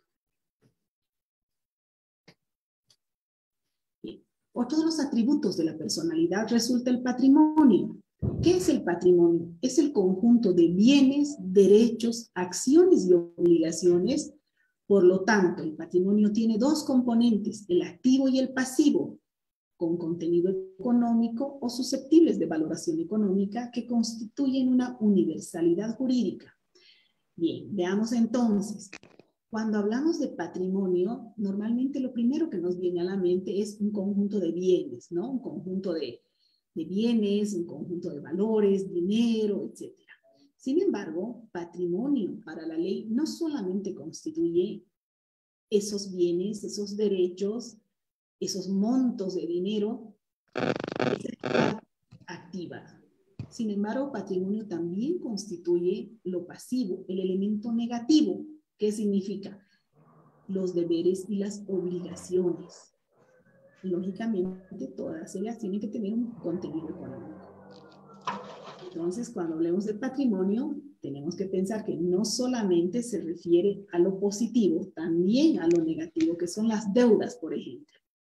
[SPEAKER 1] Bien. Otro de los atributos de la personalidad resulta el patrimonio. ¿Qué es el patrimonio? Es el conjunto de bienes, derechos, acciones y obligaciones. Por lo tanto, el patrimonio tiene dos componentes, el activo y el pasivo, con contenido económico o susceptibles de valoración económica que constituyen una universalidad jurídica. Bien, veamos entonces. Cuando hablamos de patrimonio, normalmente lo primero que nos viene a la mente es un conjunto de bienes, ¿no? Un conjunto de bienes, un conjunto de valores, dinero, etc. Sin embargo, patrimonio para la ley no solamente constituye esos bienes, esos derechos, esos montos de dinero, esa activa. Sin embargo, patrimonio también constituye lo pasivo, el elemento negativo. ¿Qué significa? Los deberes y las obligaciones. Lógicamente, todas ellas tienen que tener un contenido económico. Entonces, cuando hablemos de patrimonio, tenemos que pensar que no solamente se refiere a lo positivo, también a lo negativo, que son las deudas, por ejemplo.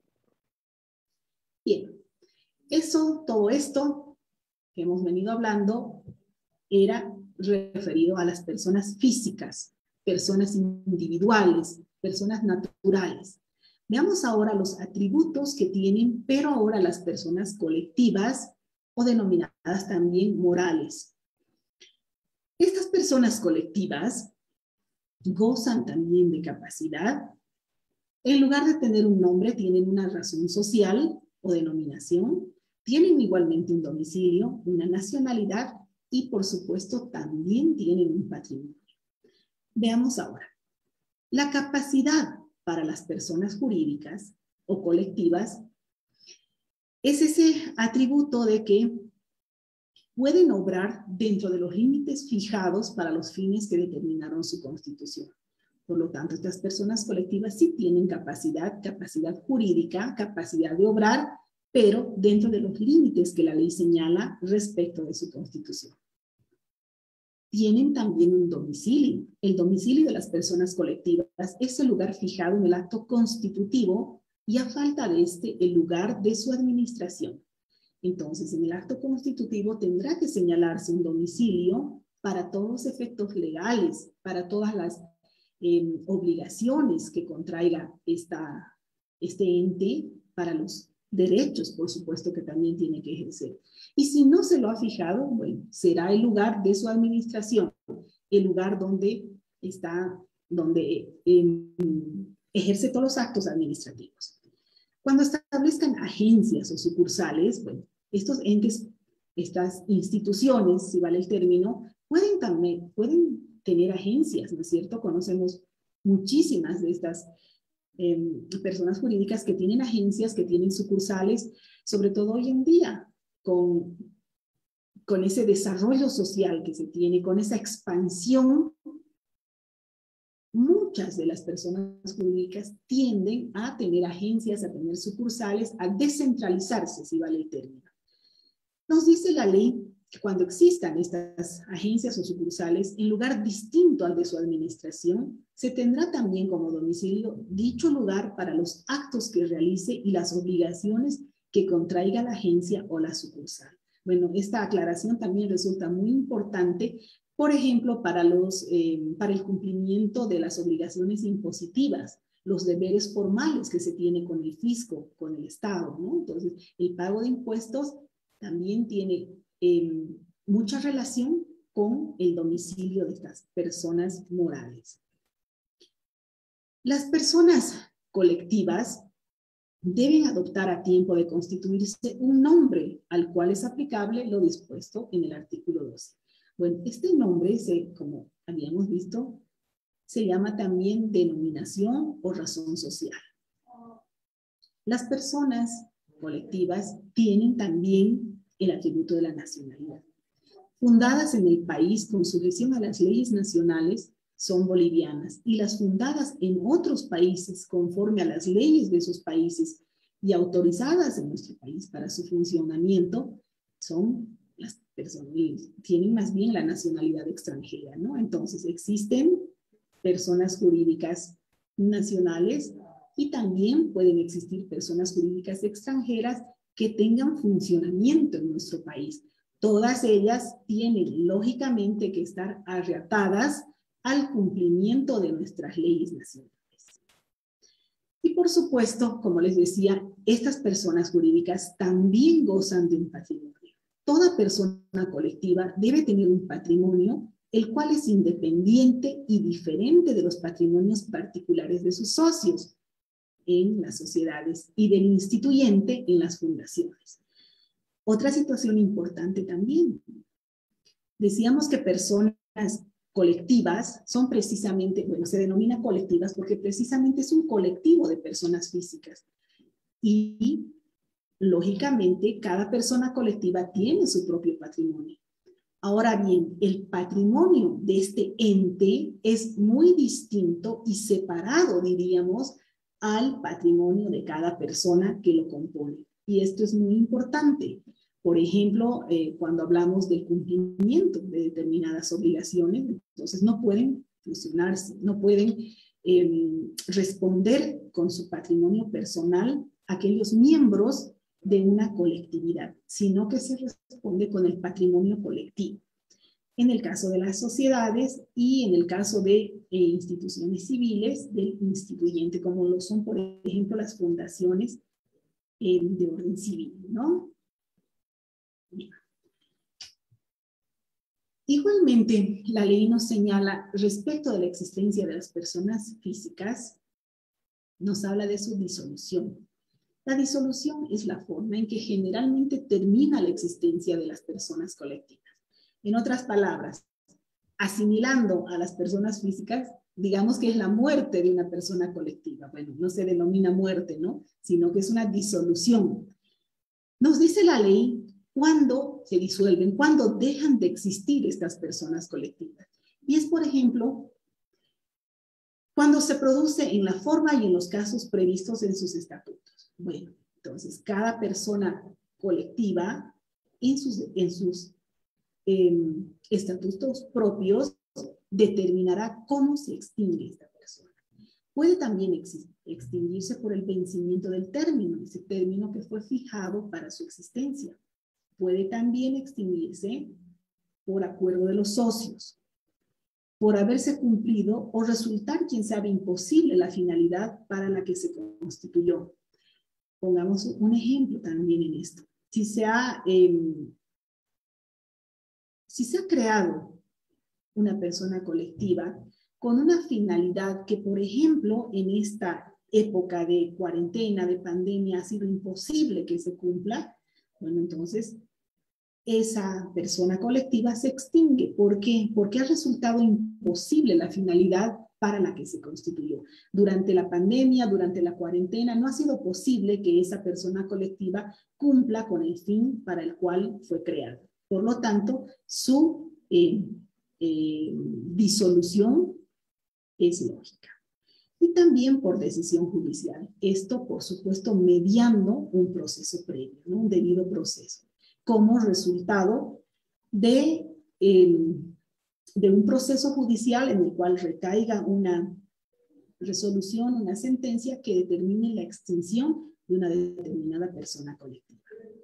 [SPEAKER 1] Bien, todo esto que hemos venido hablando era referido a las personas físicas, personas individuales, personas naturales. Veamos ahora los atributos que tienen, pero ahora las personas colectivas o denominadas también morales. Estas personas colectivas gozan también de capacidad. En lugar de tener un nombre, tienen una razón social o denominación, tienen igualmente un domicilio, una nacionalidad y, por supuesto, también tienen un patrimonio. Veamos ahora. La capacidad para las personas jurídicas o colectivas es ese atributo de que pueden obrar dentro de los límites fijados para los fines que determinaron su constitución. Por lo tanto, estas personas colectivas sí tienen capacidad jurídica, capacidad de obrar, pero dentro de los límites que la ley señala respecto de su constitución. Tienen también un domicilio. El domicilio de las personas colectivas es el lugar fijado en el acto constitutivo y a falta de este, el lugar de su administración. Entonces, en el acto constitutivo tendrá que señalarse un domicilio para todos los efectos legales, para todas las obligaciones que contraiga este ente para los derechos, por supuesto, que también tiene que ejercer. Y si no se lo ha fijado, bueno, será el lugar de su administración, el lugar donde está, donde ejerce todos los actos administrativos. Cuando establezcan agencias o sucursales, bueno, estos entes, estas instituciones, si vale el término, pueden tener agencias, ¿no es cierto? Conocemos muchísimas de estas personas jurídicas que tienen agencias, que tienen sucursales, sobre todo hoy en día, con ese desarrollo social que se tiene, con esa expansión. Muchas de las personas jurídicas tienden a tener agencias, a tener sucursales, a descentralizarse, si vale el término. Nos dice la ley que cuando existan estas agencias o sucursales, en lugar distinto al de su administración, se tendrá también como domicilio dicho lugar para los actos que realice y las obligaciones que contraiga la agencia o la sucursal. Bueno, esta aclaración también resulta muy importante, por ejemplo, para el cumplimiento de las obligaciones impositivas, los deberes formales que se tiene con el fisco, con el Estado, ¿no? Entonces, el pago de impuestos también tiene mucha relación con el domicilio de estas personas morales. Las personas colectivas deben adoptar a tiempo de constituirse un nombre al cual es aplicable lo dispuesto en el artículo 12. Bueno, este nombre, como habíamos visto, se llama también denominación o razón social. Las personas colectivas tienen también el atributo de la nacionalidad. Fundadas en el país con sujeción a las leyes nacionales, son bolivianas, y las fundadas en otros países conforme a las leyes de esos países y autorizadas en nuestro país para su funcionamiento, son las personas, tienen más bien la nacionalidad extranjera, ¿no? Entonces existen personas jurídicas nacionales y también pueden existir personas jurídicas extranjeras que tengan funcionamiento en nuestro país. Todas ellas tienen lógicamente que estar arratadas al cumplimiento de nuestras leyes nacionales. Y por supuesto, como les decía, estas personas jurídicas también gozan de un patrimonio. Toda persona colectiva debe tener un patrimonio, el cual es independiente y diferente de los patrimonios particulares de sus socios en las sociedades y del instituyente en las fundaciones. Otra situación importante también. Decíamos que personas colectivas son precisamente, bueno, se denomina colectivas porque precisamente es un colectivo de personas físicas. Y, lógicamente, cada persona colectiva tiene su propio patrimonio. Ahora bien, el patrimonio de este ente es muy distinto y separado, diríamos, al patrimonio de cada persona que lo compone. Y esto es muy importante. Por ejemplo, cuando hablamos del cumplimiento de determinadas obligaciones, entonces no pueden fusionarse, no pueden responder con su patrimonio personal aquellos miembros de una colectividad, sino que se responde con el patrimonio colectivo. En el caso de las sociedades y en el caso de instituciones civiles del instituyente, como lo son, por ejemplo, las fundaciones de orden civil, ¿no? Bien. Igualmente, la ley nos señala respecto de la existencia de las personas físicas, nos habla de su disolución. La disolución es la forma en que generalmente termina la existencia de las personas colectivas. En otras palabras, asimilando a las personas físicas, digamos que es la muerte de una persona colectiva. Bueno, no se denomina muerte, ¿no? Sino que es una disolución. Nos dice la ley cuándo se disuelven, cuándo dejan de existir estas personas colectivas. Y es, por ejemplo, cuando se produce en la forma y en los casos previstos en sus estatutos. Bueno, entonces cada persona colectiva en sus estatutos propios determinará cómo se extingue esta persona. Puede también extinguirse por el vencimiento del término, ese término que fue fijado para su existencia. Puede también extinguirse por acuerdo de los socios, por haberse cumplido o resultar, quién sabe, imposible la finalidad para la que se constituyó. pongamos un ejemplo también en esto. Si se ha creado una persona colectiva con una finalidad que, por ejemplo, en esta época de cuarentena, de pandemia, ha sido imposible que se cumpla, bueno, entonces esa persona colectiva se extingue. ¿Por qué? Porque ha resultado imposible la finalidad para la que se constituyó. Durante la pandemia, durante la cuarentena, no ha sido posible que esa persona colectiva cumpla con el fin para el cual fue creada. Por lo tanto, su disolución es lógica. Y también por decisión judicial. Esto, por supuesto, mediando un proceso previo, ¿no? Un debido proceso, como resultado de un proceso judicial en el cual recaiga una resolución, una sentencia que determine la extinción de una determinada persona colectiva.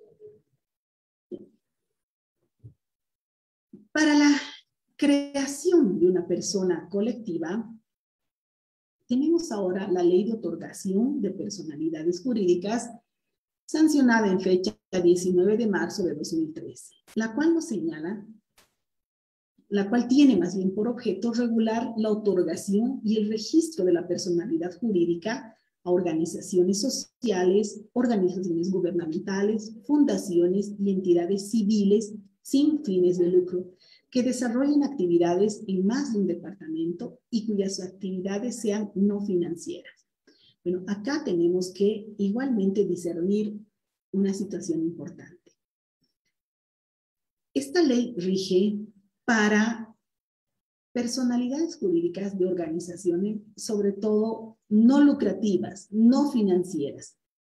[SPEAKER 1] Para la creación de una persona colectiva, tenemos ahora la Ley de Otorgación de Personalidades Jurídicas, sancionada en fecha 19 de marzo de 2013, la cual nos señala, la cual tiene más bien por objeto regular la otorgación y el registro de la personalidad jurídica a organizaciones sociales, organizaciones gubernamentales, fundaciones y entidades civiles sin fines de lucro, que desarrollen actividades en más de un departamento y cuyas actividades sean no financieras. Bueno, acá tenemos que igualmente discernir una situación importante. Esta ley rige para personalidades jurídicas de organizaciones, sobre todo no lucrativas, no financieras.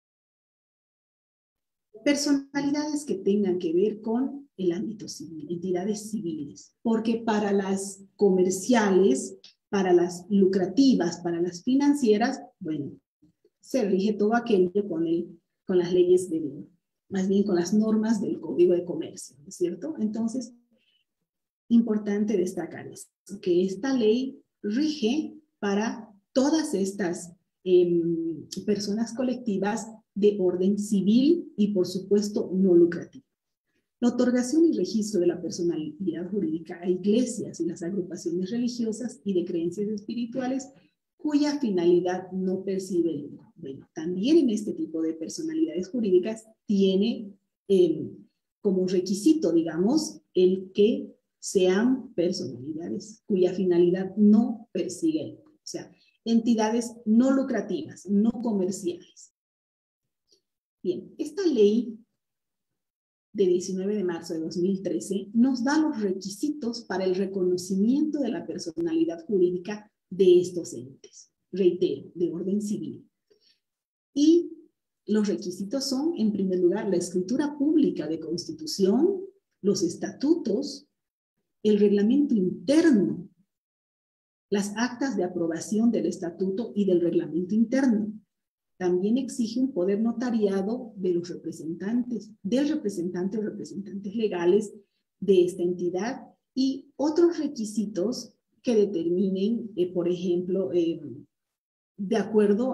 [SPEAKER 1] Personalidades que tengan que ver con el ámbito civil, entidades civiles, porque para las comerciales, para las lucrativas, para las financieras, bueno, se rige todo aquello con las leyes más bien con las normas del Código de Comercio, ¿no es cierto? Entonces, importante destacar esto, que esta ley rige para todas estas personas colectivas de orden civil y, por supuesto, no lucrativo. La otorgación y registro de la personalidad jurídica a iglesias y las agrupaciones religiosas y de creencias espirituales cuya finalidad no percibe el lucro. Bueno, también en este tipo de personalidades jurídicas tiene como requisito, digamos, el que sean personalidades cuya finalidad no persigue el lucro. O sea, entidades no lucrativas, no comerciales. Bien, esta ley de 19 de marzo de 2013 nos da los requisitos para el reconocimiento de la personalidad jurídica de estos entes, reitero, de orden civil. Y los requisitos son, en primer lugar, la escritura pública de constitución, los estatutos, el reglamento interno, las actas de aprobación del estatuto y del reglamento interno. También exige un poder notariado de los representantes, del representante o representantes legales de esta entidad y otros requisitos que determinen, por ejemplo, de acuerdo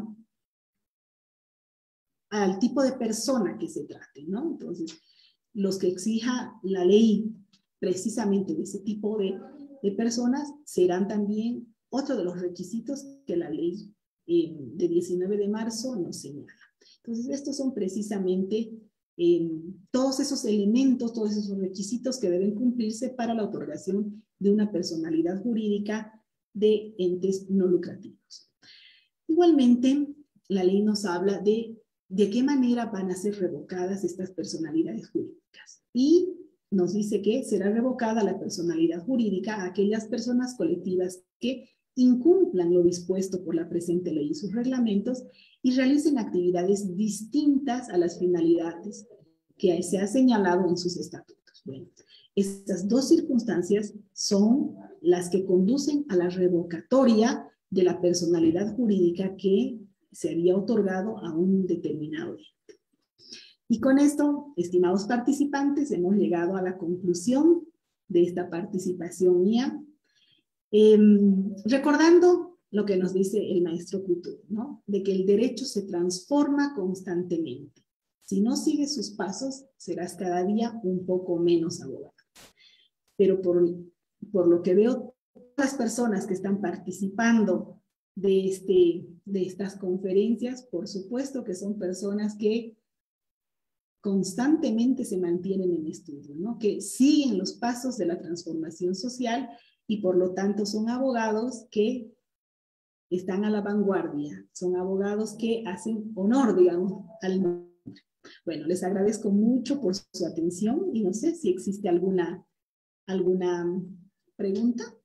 [SPEAKER 1] al tipo de persona que se trate, ¿no? Entonces, los que exija la ley precisamente de ese tipo de personas serán también otro de los requisitos que la ley de 19 de marzo nos señala. Entonces, estos son precisamente todos esos elementos, todos esos requisitos que deben cumplirse para la otorgación de una personalidad jurídica de entes no lucrativos. Igualmente, la ley nos habla de qué manera van a ser revocadas estas personalidades jurídicas. Y nos dice que será revocada la personalidad jurídica a aquellas personas colectivas que incumplan lo dispuesto por la presente ley y sus reglamentos y realicen actividades distintas a las finalidades que se ha señalado en sus estatutos. Bueno, estas dos circunstancias son las que conducen a la revocatoria de la personalidad jurídica que se había otorgado a un determinado ente. Y con esto, estimados participantes, hemos llegado a la conclusión de esta participación mía. Recordando lo que nos dice el maestro Couture, ¿no? De que el derecho se transforma constantemente. Si no sigues sus pasos, serás cada día un poco menos abogado. Pero por lo que veo, las personas que están participando de estas conferencias, por supuesto que son personas que constantemente se mantienen en estudio, ¿no? Que siguen los pasos de la transformación social y por lo tanto son abogados que están a la vanguardia, son abogados que hacen honor, digamos, al nombre. Bueno, les agradezco mucho por su atención y no sé si existe alguna pregunta.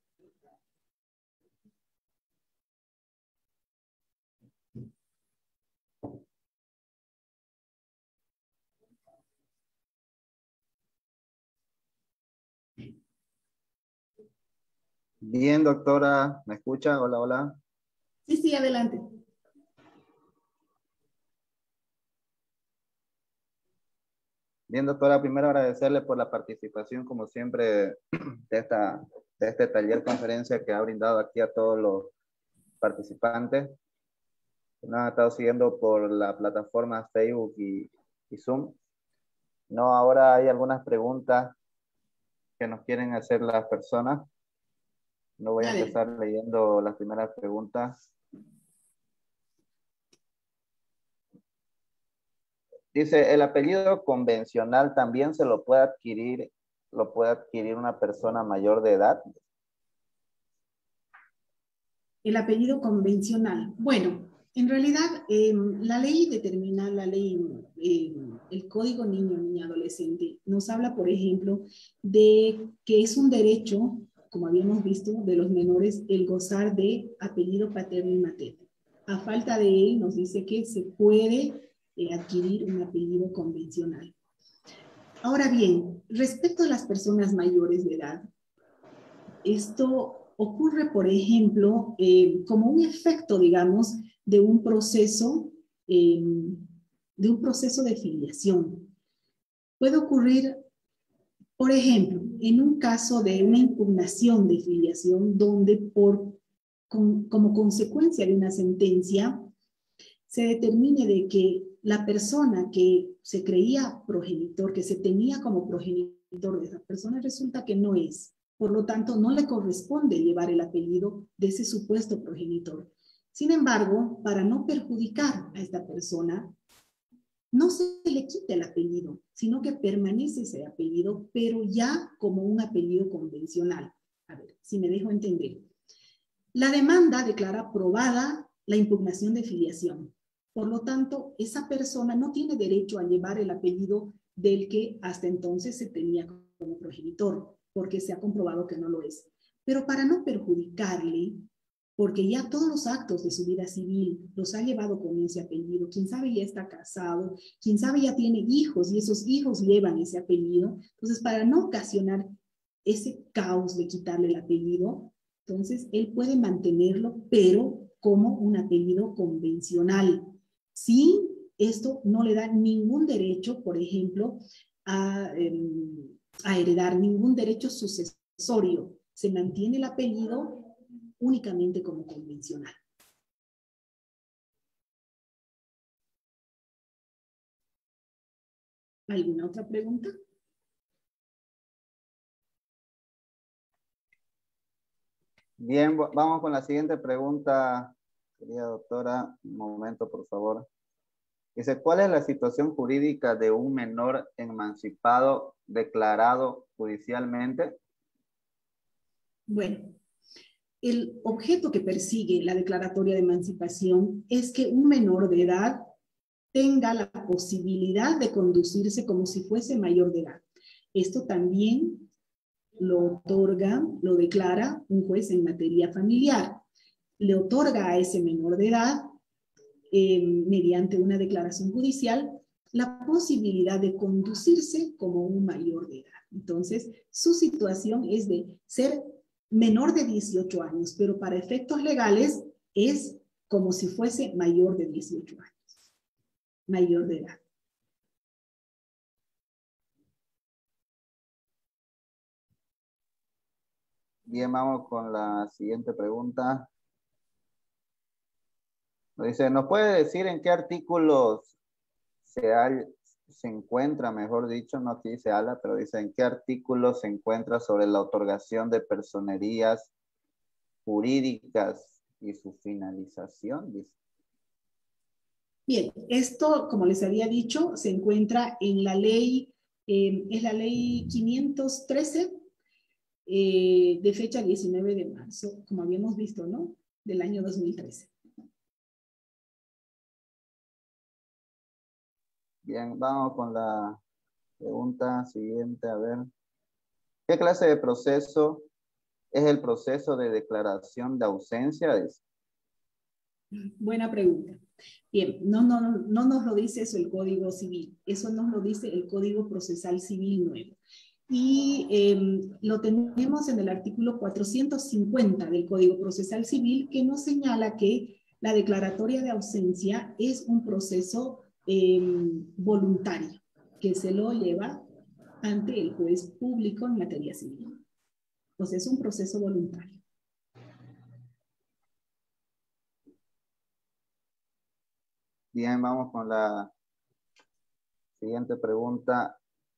[SPEAKER 2] Bien, doctora, ¿me escucha? Hola, hola.
[SPEAKER 1] Sí, sí, adelante.
[SPEAKER 2] Bien, doctora, primero agradecerle por la participación, como siempre, de este taller conferencia que ha brindado aquí a todos los participantes. Nos han estado siguiendo por la plataforma Facebook y Zoom. No, ahora hay algunas preguntas que nos quieren hacer las personas. No voy a empezar leyendo las primeras preguntas. Dice, ¿el apellido convencional también se lo puede adquirir una persona mayor de edad?
[SPEAKER 1] El apellido convencional. Bueno, en realidad la ley determina, el Código Niño, Niña, Adolescente, nos habla, por ejemplo, de que es un derecho, como habíamos visto, de los menores, el gozar de apellido paterno y materno. A falta de él, nos dice que se puede adquirir un apellido convencional. Ahora bien, respecto a las personas mayores de edad, esto ocurre, por ejemplo, como un efecto, digamos, de un proceso, de filiación. Puede ocurrir, por ejemplo, en un caso de una impugnación de filiación donde como consecuencia de una sentencia se determine de que la persona que se creía progenitor, que se tenía como progenitor de esa persona, resulta que no es. Por lo tanto, no le corresponde llevar el apellido de ese supuesto progenitor. Sin embargo, para no perjudicar a esta persona, no se le quita el apellido, sino que permanece ese apellido, pero ya como un apellido convencional. A ver, si me dejo entender. La demanda declara aprobada la impugnación de filiación. Por lo tanto, esa persona no tiene derecho a llevar el apellido del que hasta entonces se tenía como progenitor, porque se ha comprobado que no lo es. Pero para no perjudicarle, porque ya todos los actos de su vida civil los ha llevado con ese apellido, quién sabe ya está casado, quién sabe ya tiene hijos y esos hijos llevan ese apellido. Entonces, para no ocasionar ese caos de quitarle el apellido, entonces él puede mantenerlo, pero como un apellido convencional. Sí, esto no le da ningún derecho, por ejemplo, a heredar, ningún derecho sucesorio. Se mantiene el apellido únicamente como convencional. ¿Alguna otra pregunta?
[SPEAKER 2] Bien, vamos con la siguiente pregunta, querida doctora. Un momento, por favor. Dice, ¿cuál es la situación jurídica de un menor emancipado declarado judicialmente?
[SPEAKER 1] Bueno, el objeto que persigue la declaratoria de emancipación es que un menor de edad tenga la posibilidad de conducirse como si fuese mayor de edad. Esto también lo otorga, lo declara un juez en materia familiar. Le otorga a ese menor de edad, mediante una declaración judicial, la posibilidad de conducirse como un mayor de edad. Entonces, su situación es de ser menor de 18 años, pero para efectos legales es como si fuese mayor de 18 años, mayor de edad.
[SPEAKER 2] Bien, vamos con la siguiente pregunta. Dice, ¿nos puede decir en qué artículos se encuentra, mejor dicho, no aquí dice ala, pero dice en qué artículo se encuentra sobre la otorgación de personerías jurídicas y su finalización? Dice.
[SPEAKER 1] Bien, esto, como les había dicho, se encuentra en la ley, es la ley 513 de fecha 19 de marzo, como habíamos visto, ¿no? Del año 2013.
[SPEAKER 2] Bien, vamos con la pregunta siguiente, a ver. ¿Qué clase de proceso es el proceso de declaración de ausencia?
[SPEAKER 1] Buena pregunta. Bien, no nos lo dice eso el Código Civil, eso nos lo dice el Código Procesal Civil nuevo. Y lo tenemos en el artículo 450 del Código Procesal Civil, que nos señala que la declaratoria de ausencia es un proceso voluntario, que se lo lleva ante el juez público en materia civil. Entonces, es un proceso voluntario.
[SPEAKER 2] Bien, vamos con la siguiente pregunta.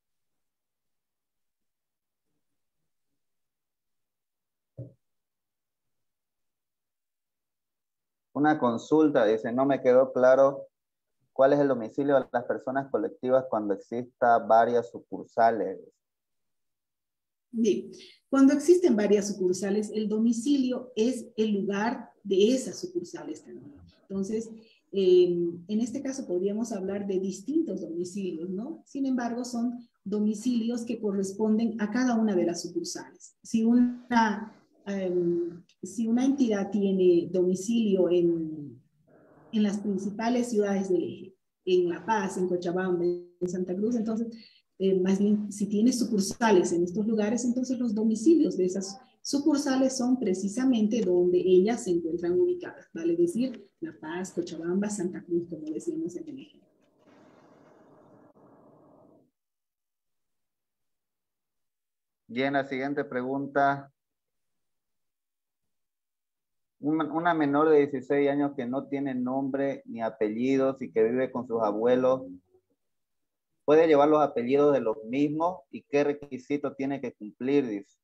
[SPEAKER 2] Una consulta, dice, no me quedó claro cuál es el domicilio de las personas colectivas cuando exista varias sucursales.
[SPEAKER 1] Bien, cuando existen varias sucursales, el domicilio es el lugar de esas sucursales también. Entonces, en este caso podríamos hablar de distintos domicilios, ¿no? Sin embargo, son domicilios que corresponden a cada una de las sucursales. Si una entidad tiene domicilio en las principales ciudades del eje, en La Paz, en Cochabamba, en Santa Cruz, entonces más bien, si tiene sucursales en estos lugares, entonces los domicilios de esas sucursales son precisamente donde ellas se encuentran ubicadas, vale decir, La Paz, Cochabamba, Santa Cruz, como decíamos en el ejemplo.
[SPEAKER 2] Bien, la siguiente pregunta. Una menor de 16 años que no tiene nombre ni apellidos y que vive con sus abuelos, ¿puede llevar los apellidos de los mismos y qué requisito tiene que cumplir? Dice.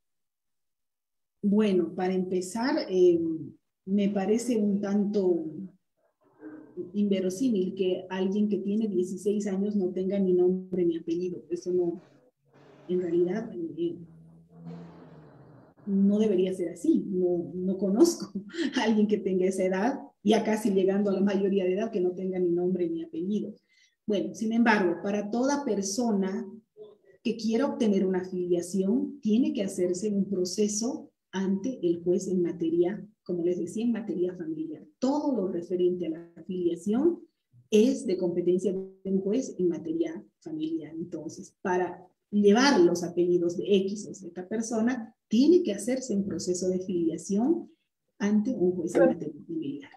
[SPEAKER 1] Bueno, para empezar, me parece un tanto inverosímil que alguien que tiene 16 años no tenga ni nombre ni apellido. Eso no, en realidad, no debería ser así. No conozco a alguien que tenga esa edad, ya casi llegando a la mayoría de edad, que no tenga ni nombre ni apellido. Bueno, sin embargo, para toda persona que quiera obtener una afiliación, tiene que hacerse un proceso ante el juez en materia, como les decía, en materia familiar. Todo lo referente a la afiliación es de competencia de un juez en materia familiar. Entonces, para llevar los apellidos de X o Z persona, tiene que hacerse un proceso de filiación ante un juez en materia familiar.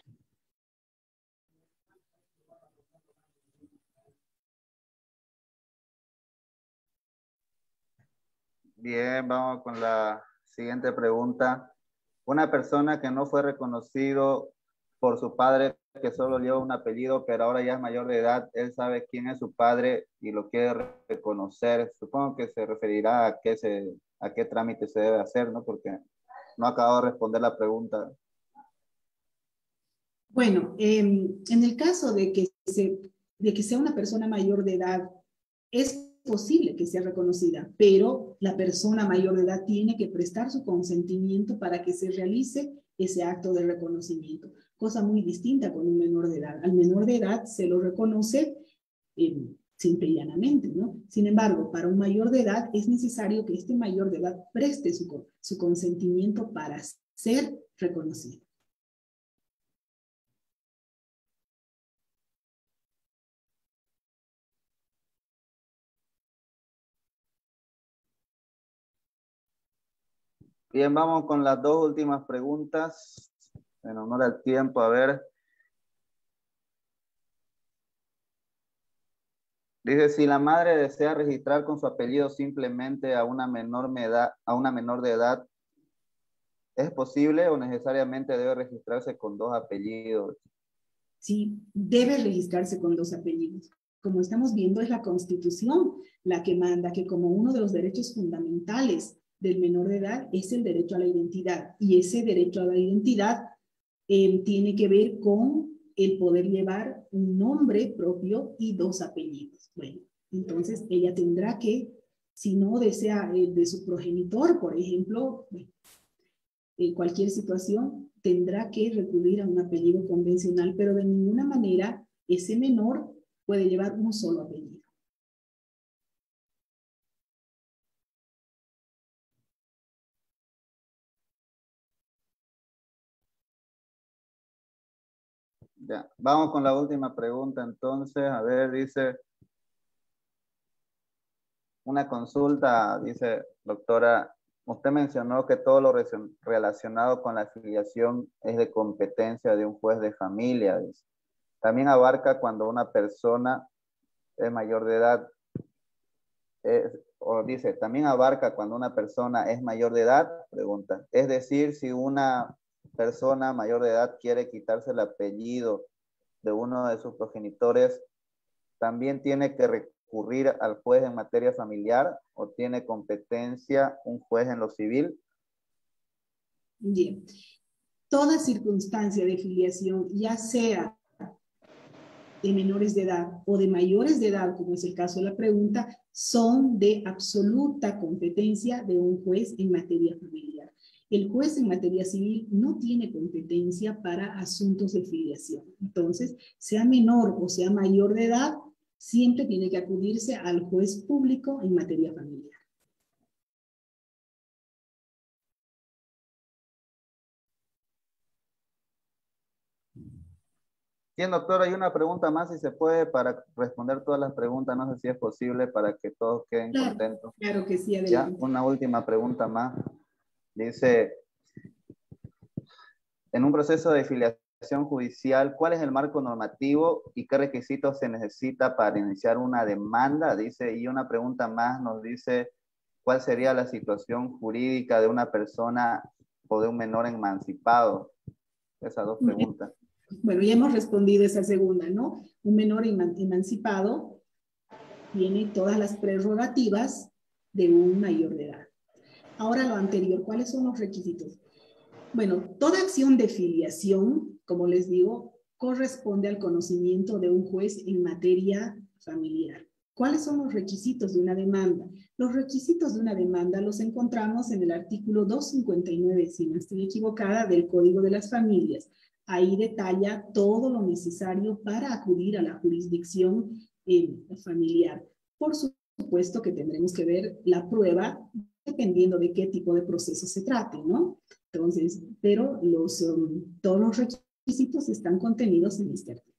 [SPEAKER 2] Bien, vamos con la siguiente pregunta. Una persona que no fue reconocido por su padre, que solo lleva un apellido, pero ahora ya es mayor de edad, él sabe quién es su padre y lo quiere reconocer. Supongo que se referirá a qué trámite se debe hacer, ¿no? Porque no acabo de responder la pregunta.
[SPEAKER 1] Bueno, en el caso de que sea una persona mayor de edad, es posible que sea reconocida, pero la persona mayor de edad tiene que prestar su consentimiento para que se realice ese acto de reconocimiento, cosa muy distinta con un menor de edad. Al menor de edad se lo reconoce simple y llanamente, ¿no? Sin embargo, para un mayor de edad es necesario que este mayor de edad preste su consentimiento para ser reconocido.
[SPEAKER 2] Bien, vamos con las dos últimas preguntas. En honor al tiempo, a ver. Dice, si la madre desea registrar con su apellido simplemente a una menor de edad, ¿es posible o necesariamente debe registrarse con dos apellidos?
[SPEAKER 1] ¿sí? Debe registrarse con dos apellidos. Como estamos viendo, es la Constitución la que manda que como uno de los derechos fundamentales del menor de edad es el derecho a la identidad. Y ese derecho a la identidad tiene que ver con el poder llevar un nombre propio y dos apellidos. Bueno, entonces ella tendrá que, si no desea el de su progenitor, por ejemplo, bueno, en cualquier situación, tendrá que recurrir a un apellido convencional, pero de ninguna manera ese menor puede llevar un solo apellido.
[SPEAKER 2] Ya, vamos con la última pregunta entonces. A ver, dice, una consulta, dice, doctora, usted mencionó que todo lo relacionado con la afiliación es de competencia de un juez de familia. Dice. También abarca cuando una persona es mayor de edad. O dice, también abarca cuando una persona es mayor de edad, pregunta. Es decir, si una persona mayor de edad quiere quitarse el apellido de uno de sus progenitores, ¿también tiene que recurrir al juez en materia familiar o tiene competencia un juez en lo civil?
[SPEAKER 1] Bien. Toda circunstancia de filiación, ya sea de menores de edad o de mayores de edad, como es el caso de la pregunta, son de absoluta competencia de un juez en materia familiar. El juez en materia civil no tiene competencia para asuntos de filiación. Entonces, sea menor o sea mayor de edad, siempre tiene que acudirse al juez público en materia familiar.
[SPEAKER 2] Bien, doctor, hay una pregunta más, si se puede, para responder todas las preguntas. No sé si es posible para que todos queden
[SPEAKER 1] Claro,
[SPEAKER 2] contentos.
[SPEAKER 1] claro que sí,
[SPEAKER 2] Ya,
[SPEAKER 1] adelante.
[SPEAKER 2] una última pregunta más. Dice, en un proceso de filiación judicial, ¿cuál es el marco normativo y qué requisitos se necesita para iniciar una demanda? Dice, y una pregunta más nos dice, ¿cuál sería la situación jurídica de una persona o de un menor emancipado? Esas dos preguntas.
[SPEAKER 1] Bueno, ya hemos respondido esa segunda, ¿no? Un menor emancipado tiene todas las prerrogativas de un mayor de edad. Ahora lo anterior, ¿cuáles son los requisitos? Bueno, toda acción de filiación, como les digo, corresponde al conocimiento de un juez en materia familiar. ¿Cuáles son los requisitos de una demanda? Los requisitos de una demanda los encontramos en el artículo 259, si no estoy equivocada, del Código de las Familias. Ahí detalla todo lo necesario para acudir a la jurisdicción familiar. Por supuesto que tendremos que ver la prueba dependiendo de qué tipo de proceso se trate, ¿no? Entonces, pero todos los requisitos están contenidos en este artículo.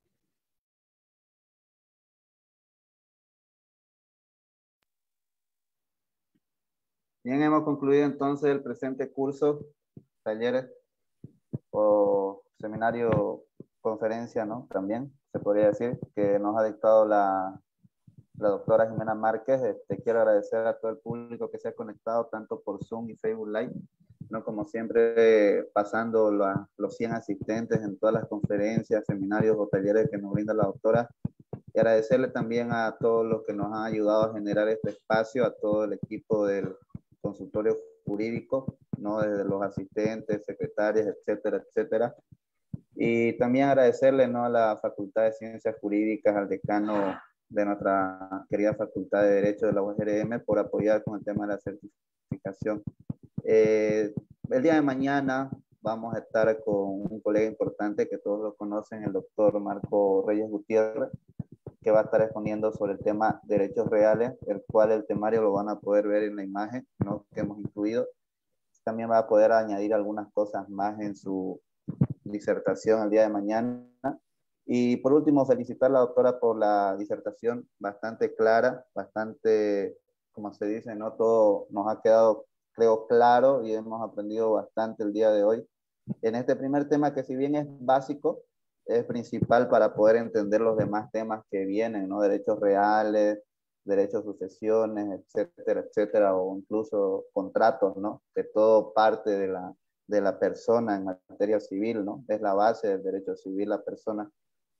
[SPEAKER 2] Bien, hemos concluido entonces el presente curso, talleres o seminario, conferencia, ¿no? También se podría decir que nos ha dictado la doctora Jimena Márquez. Quiero agradecer a todo el público que se ha conectado tanto por Zoom y Facebook Live, ¿no? Como siempre, pasando los 100 asistentes en todas las conferencias, seminarios o talleres que nos brinda la doctora. Y agradecerle también a todos los que nos han ayudado a generar este espacio, a todo el equipo del consultorio jurídico, ¿no? Desde los asistentes, secretarias, etcétera, etcétera. Y también agradecerle, ¿no? A la Facultad de Ciencias Jurídicas, al decano de nuestra querida Facultad de Derecho de la UGRM por apoyar con el tema de la certificación. El día de mañana vamos a estar con un colega importante que todos lo conocen, el doctor Marco Reyes Gutiérrez, que va a estar exponiendo sobre el tema derechos reales, el cual el temario lo van a poder ver en la imagen, ¿no? Que hemos incluido. También va a poder añadir algunas cosas más en su disertación el día de mañana. Y por último, felicitar a la doctora por la disertación bastante clara, bastante, como se dice, ¿no? Todo nos ha quedado, creo, claro y hemos aprendido bastante el día de hoy. En este primer tema, que si bien es básico, es principal para poder entender los demás temas que vienen, ¿no? Derechos reales, derechos de sucesiones, etcétera, etcétera, o incluso contratos, ¿no? Que todo parte de la persona en materia civil, ¿no? Es la base del derecho civil, la persona.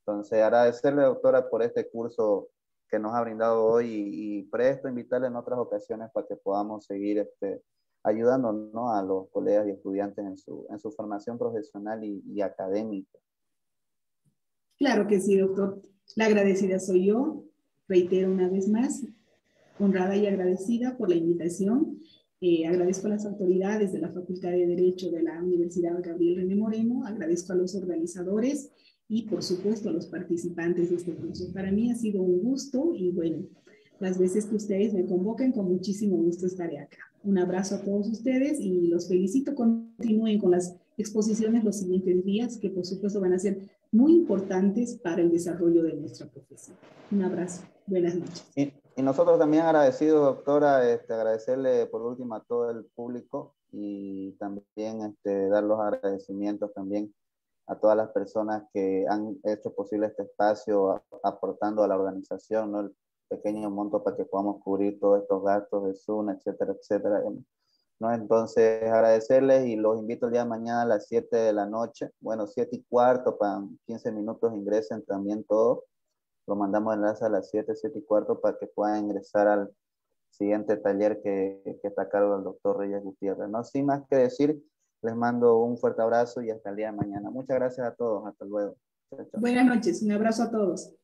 [SPEAKER 2] Entonces, agradecerle, doctora, por este curso que nos ha brindado hoy y presto invitarle en otras ocasiones para que podamos seguir ayudando, ¿no?, a los colegas y estudiantes en su formación profesional y académica.
[SPEAKER 1] Claro que sí, doctor. La agradecida soy yo. Reitero una vez más, honrada y agradecida por la invitación. Agradezco a las autoridades de la Facultad de Derecho de la Universidad Gabriel René Moreno, agradezco a los organizadores y por supuesto a los participantes de este curso. Para mí ha sido un gusto y bueno, las veces que ustedes me convoquen, con muchísimo gusto estaré acá. Un abrazo a todos ustedes y los felicito. Continúen con las exposiciones los siguientes días, que por supuesto van a ser muy importantes para el desarrollo de nuestra profesión. Un abrazo. Buenas noches.
[SPEAKER 2] Y nosotros también agradecidos, doctora, agradecerle por último a todo el público y también dar los agradecimientos también a todas las personas que han hecho posible este espacio, aportando a la organización, ¿no?, el pequeño monto para que podamos cubrir todos estos gastos de Zoom, etcétera, etcétera, ¿no? Entonces, agradecerles y los invito el día de mañana a las 7 de la noche, bueno, 7:15, para 15 minutos ingresen también todos. Lo mandamos enlace a las 7:15 para que puedan ingresar al siguiente taller que está a cargo del doctor Reyes Gutiérrez, ¿no? Sin más que decir, les mando un fuerte abrazo y hasta el día de mañana. Muchas gracias a todos. Hasta luego. Chao, chao.
[SPEAKER 1] Buenas noches. Un abrazo a todos.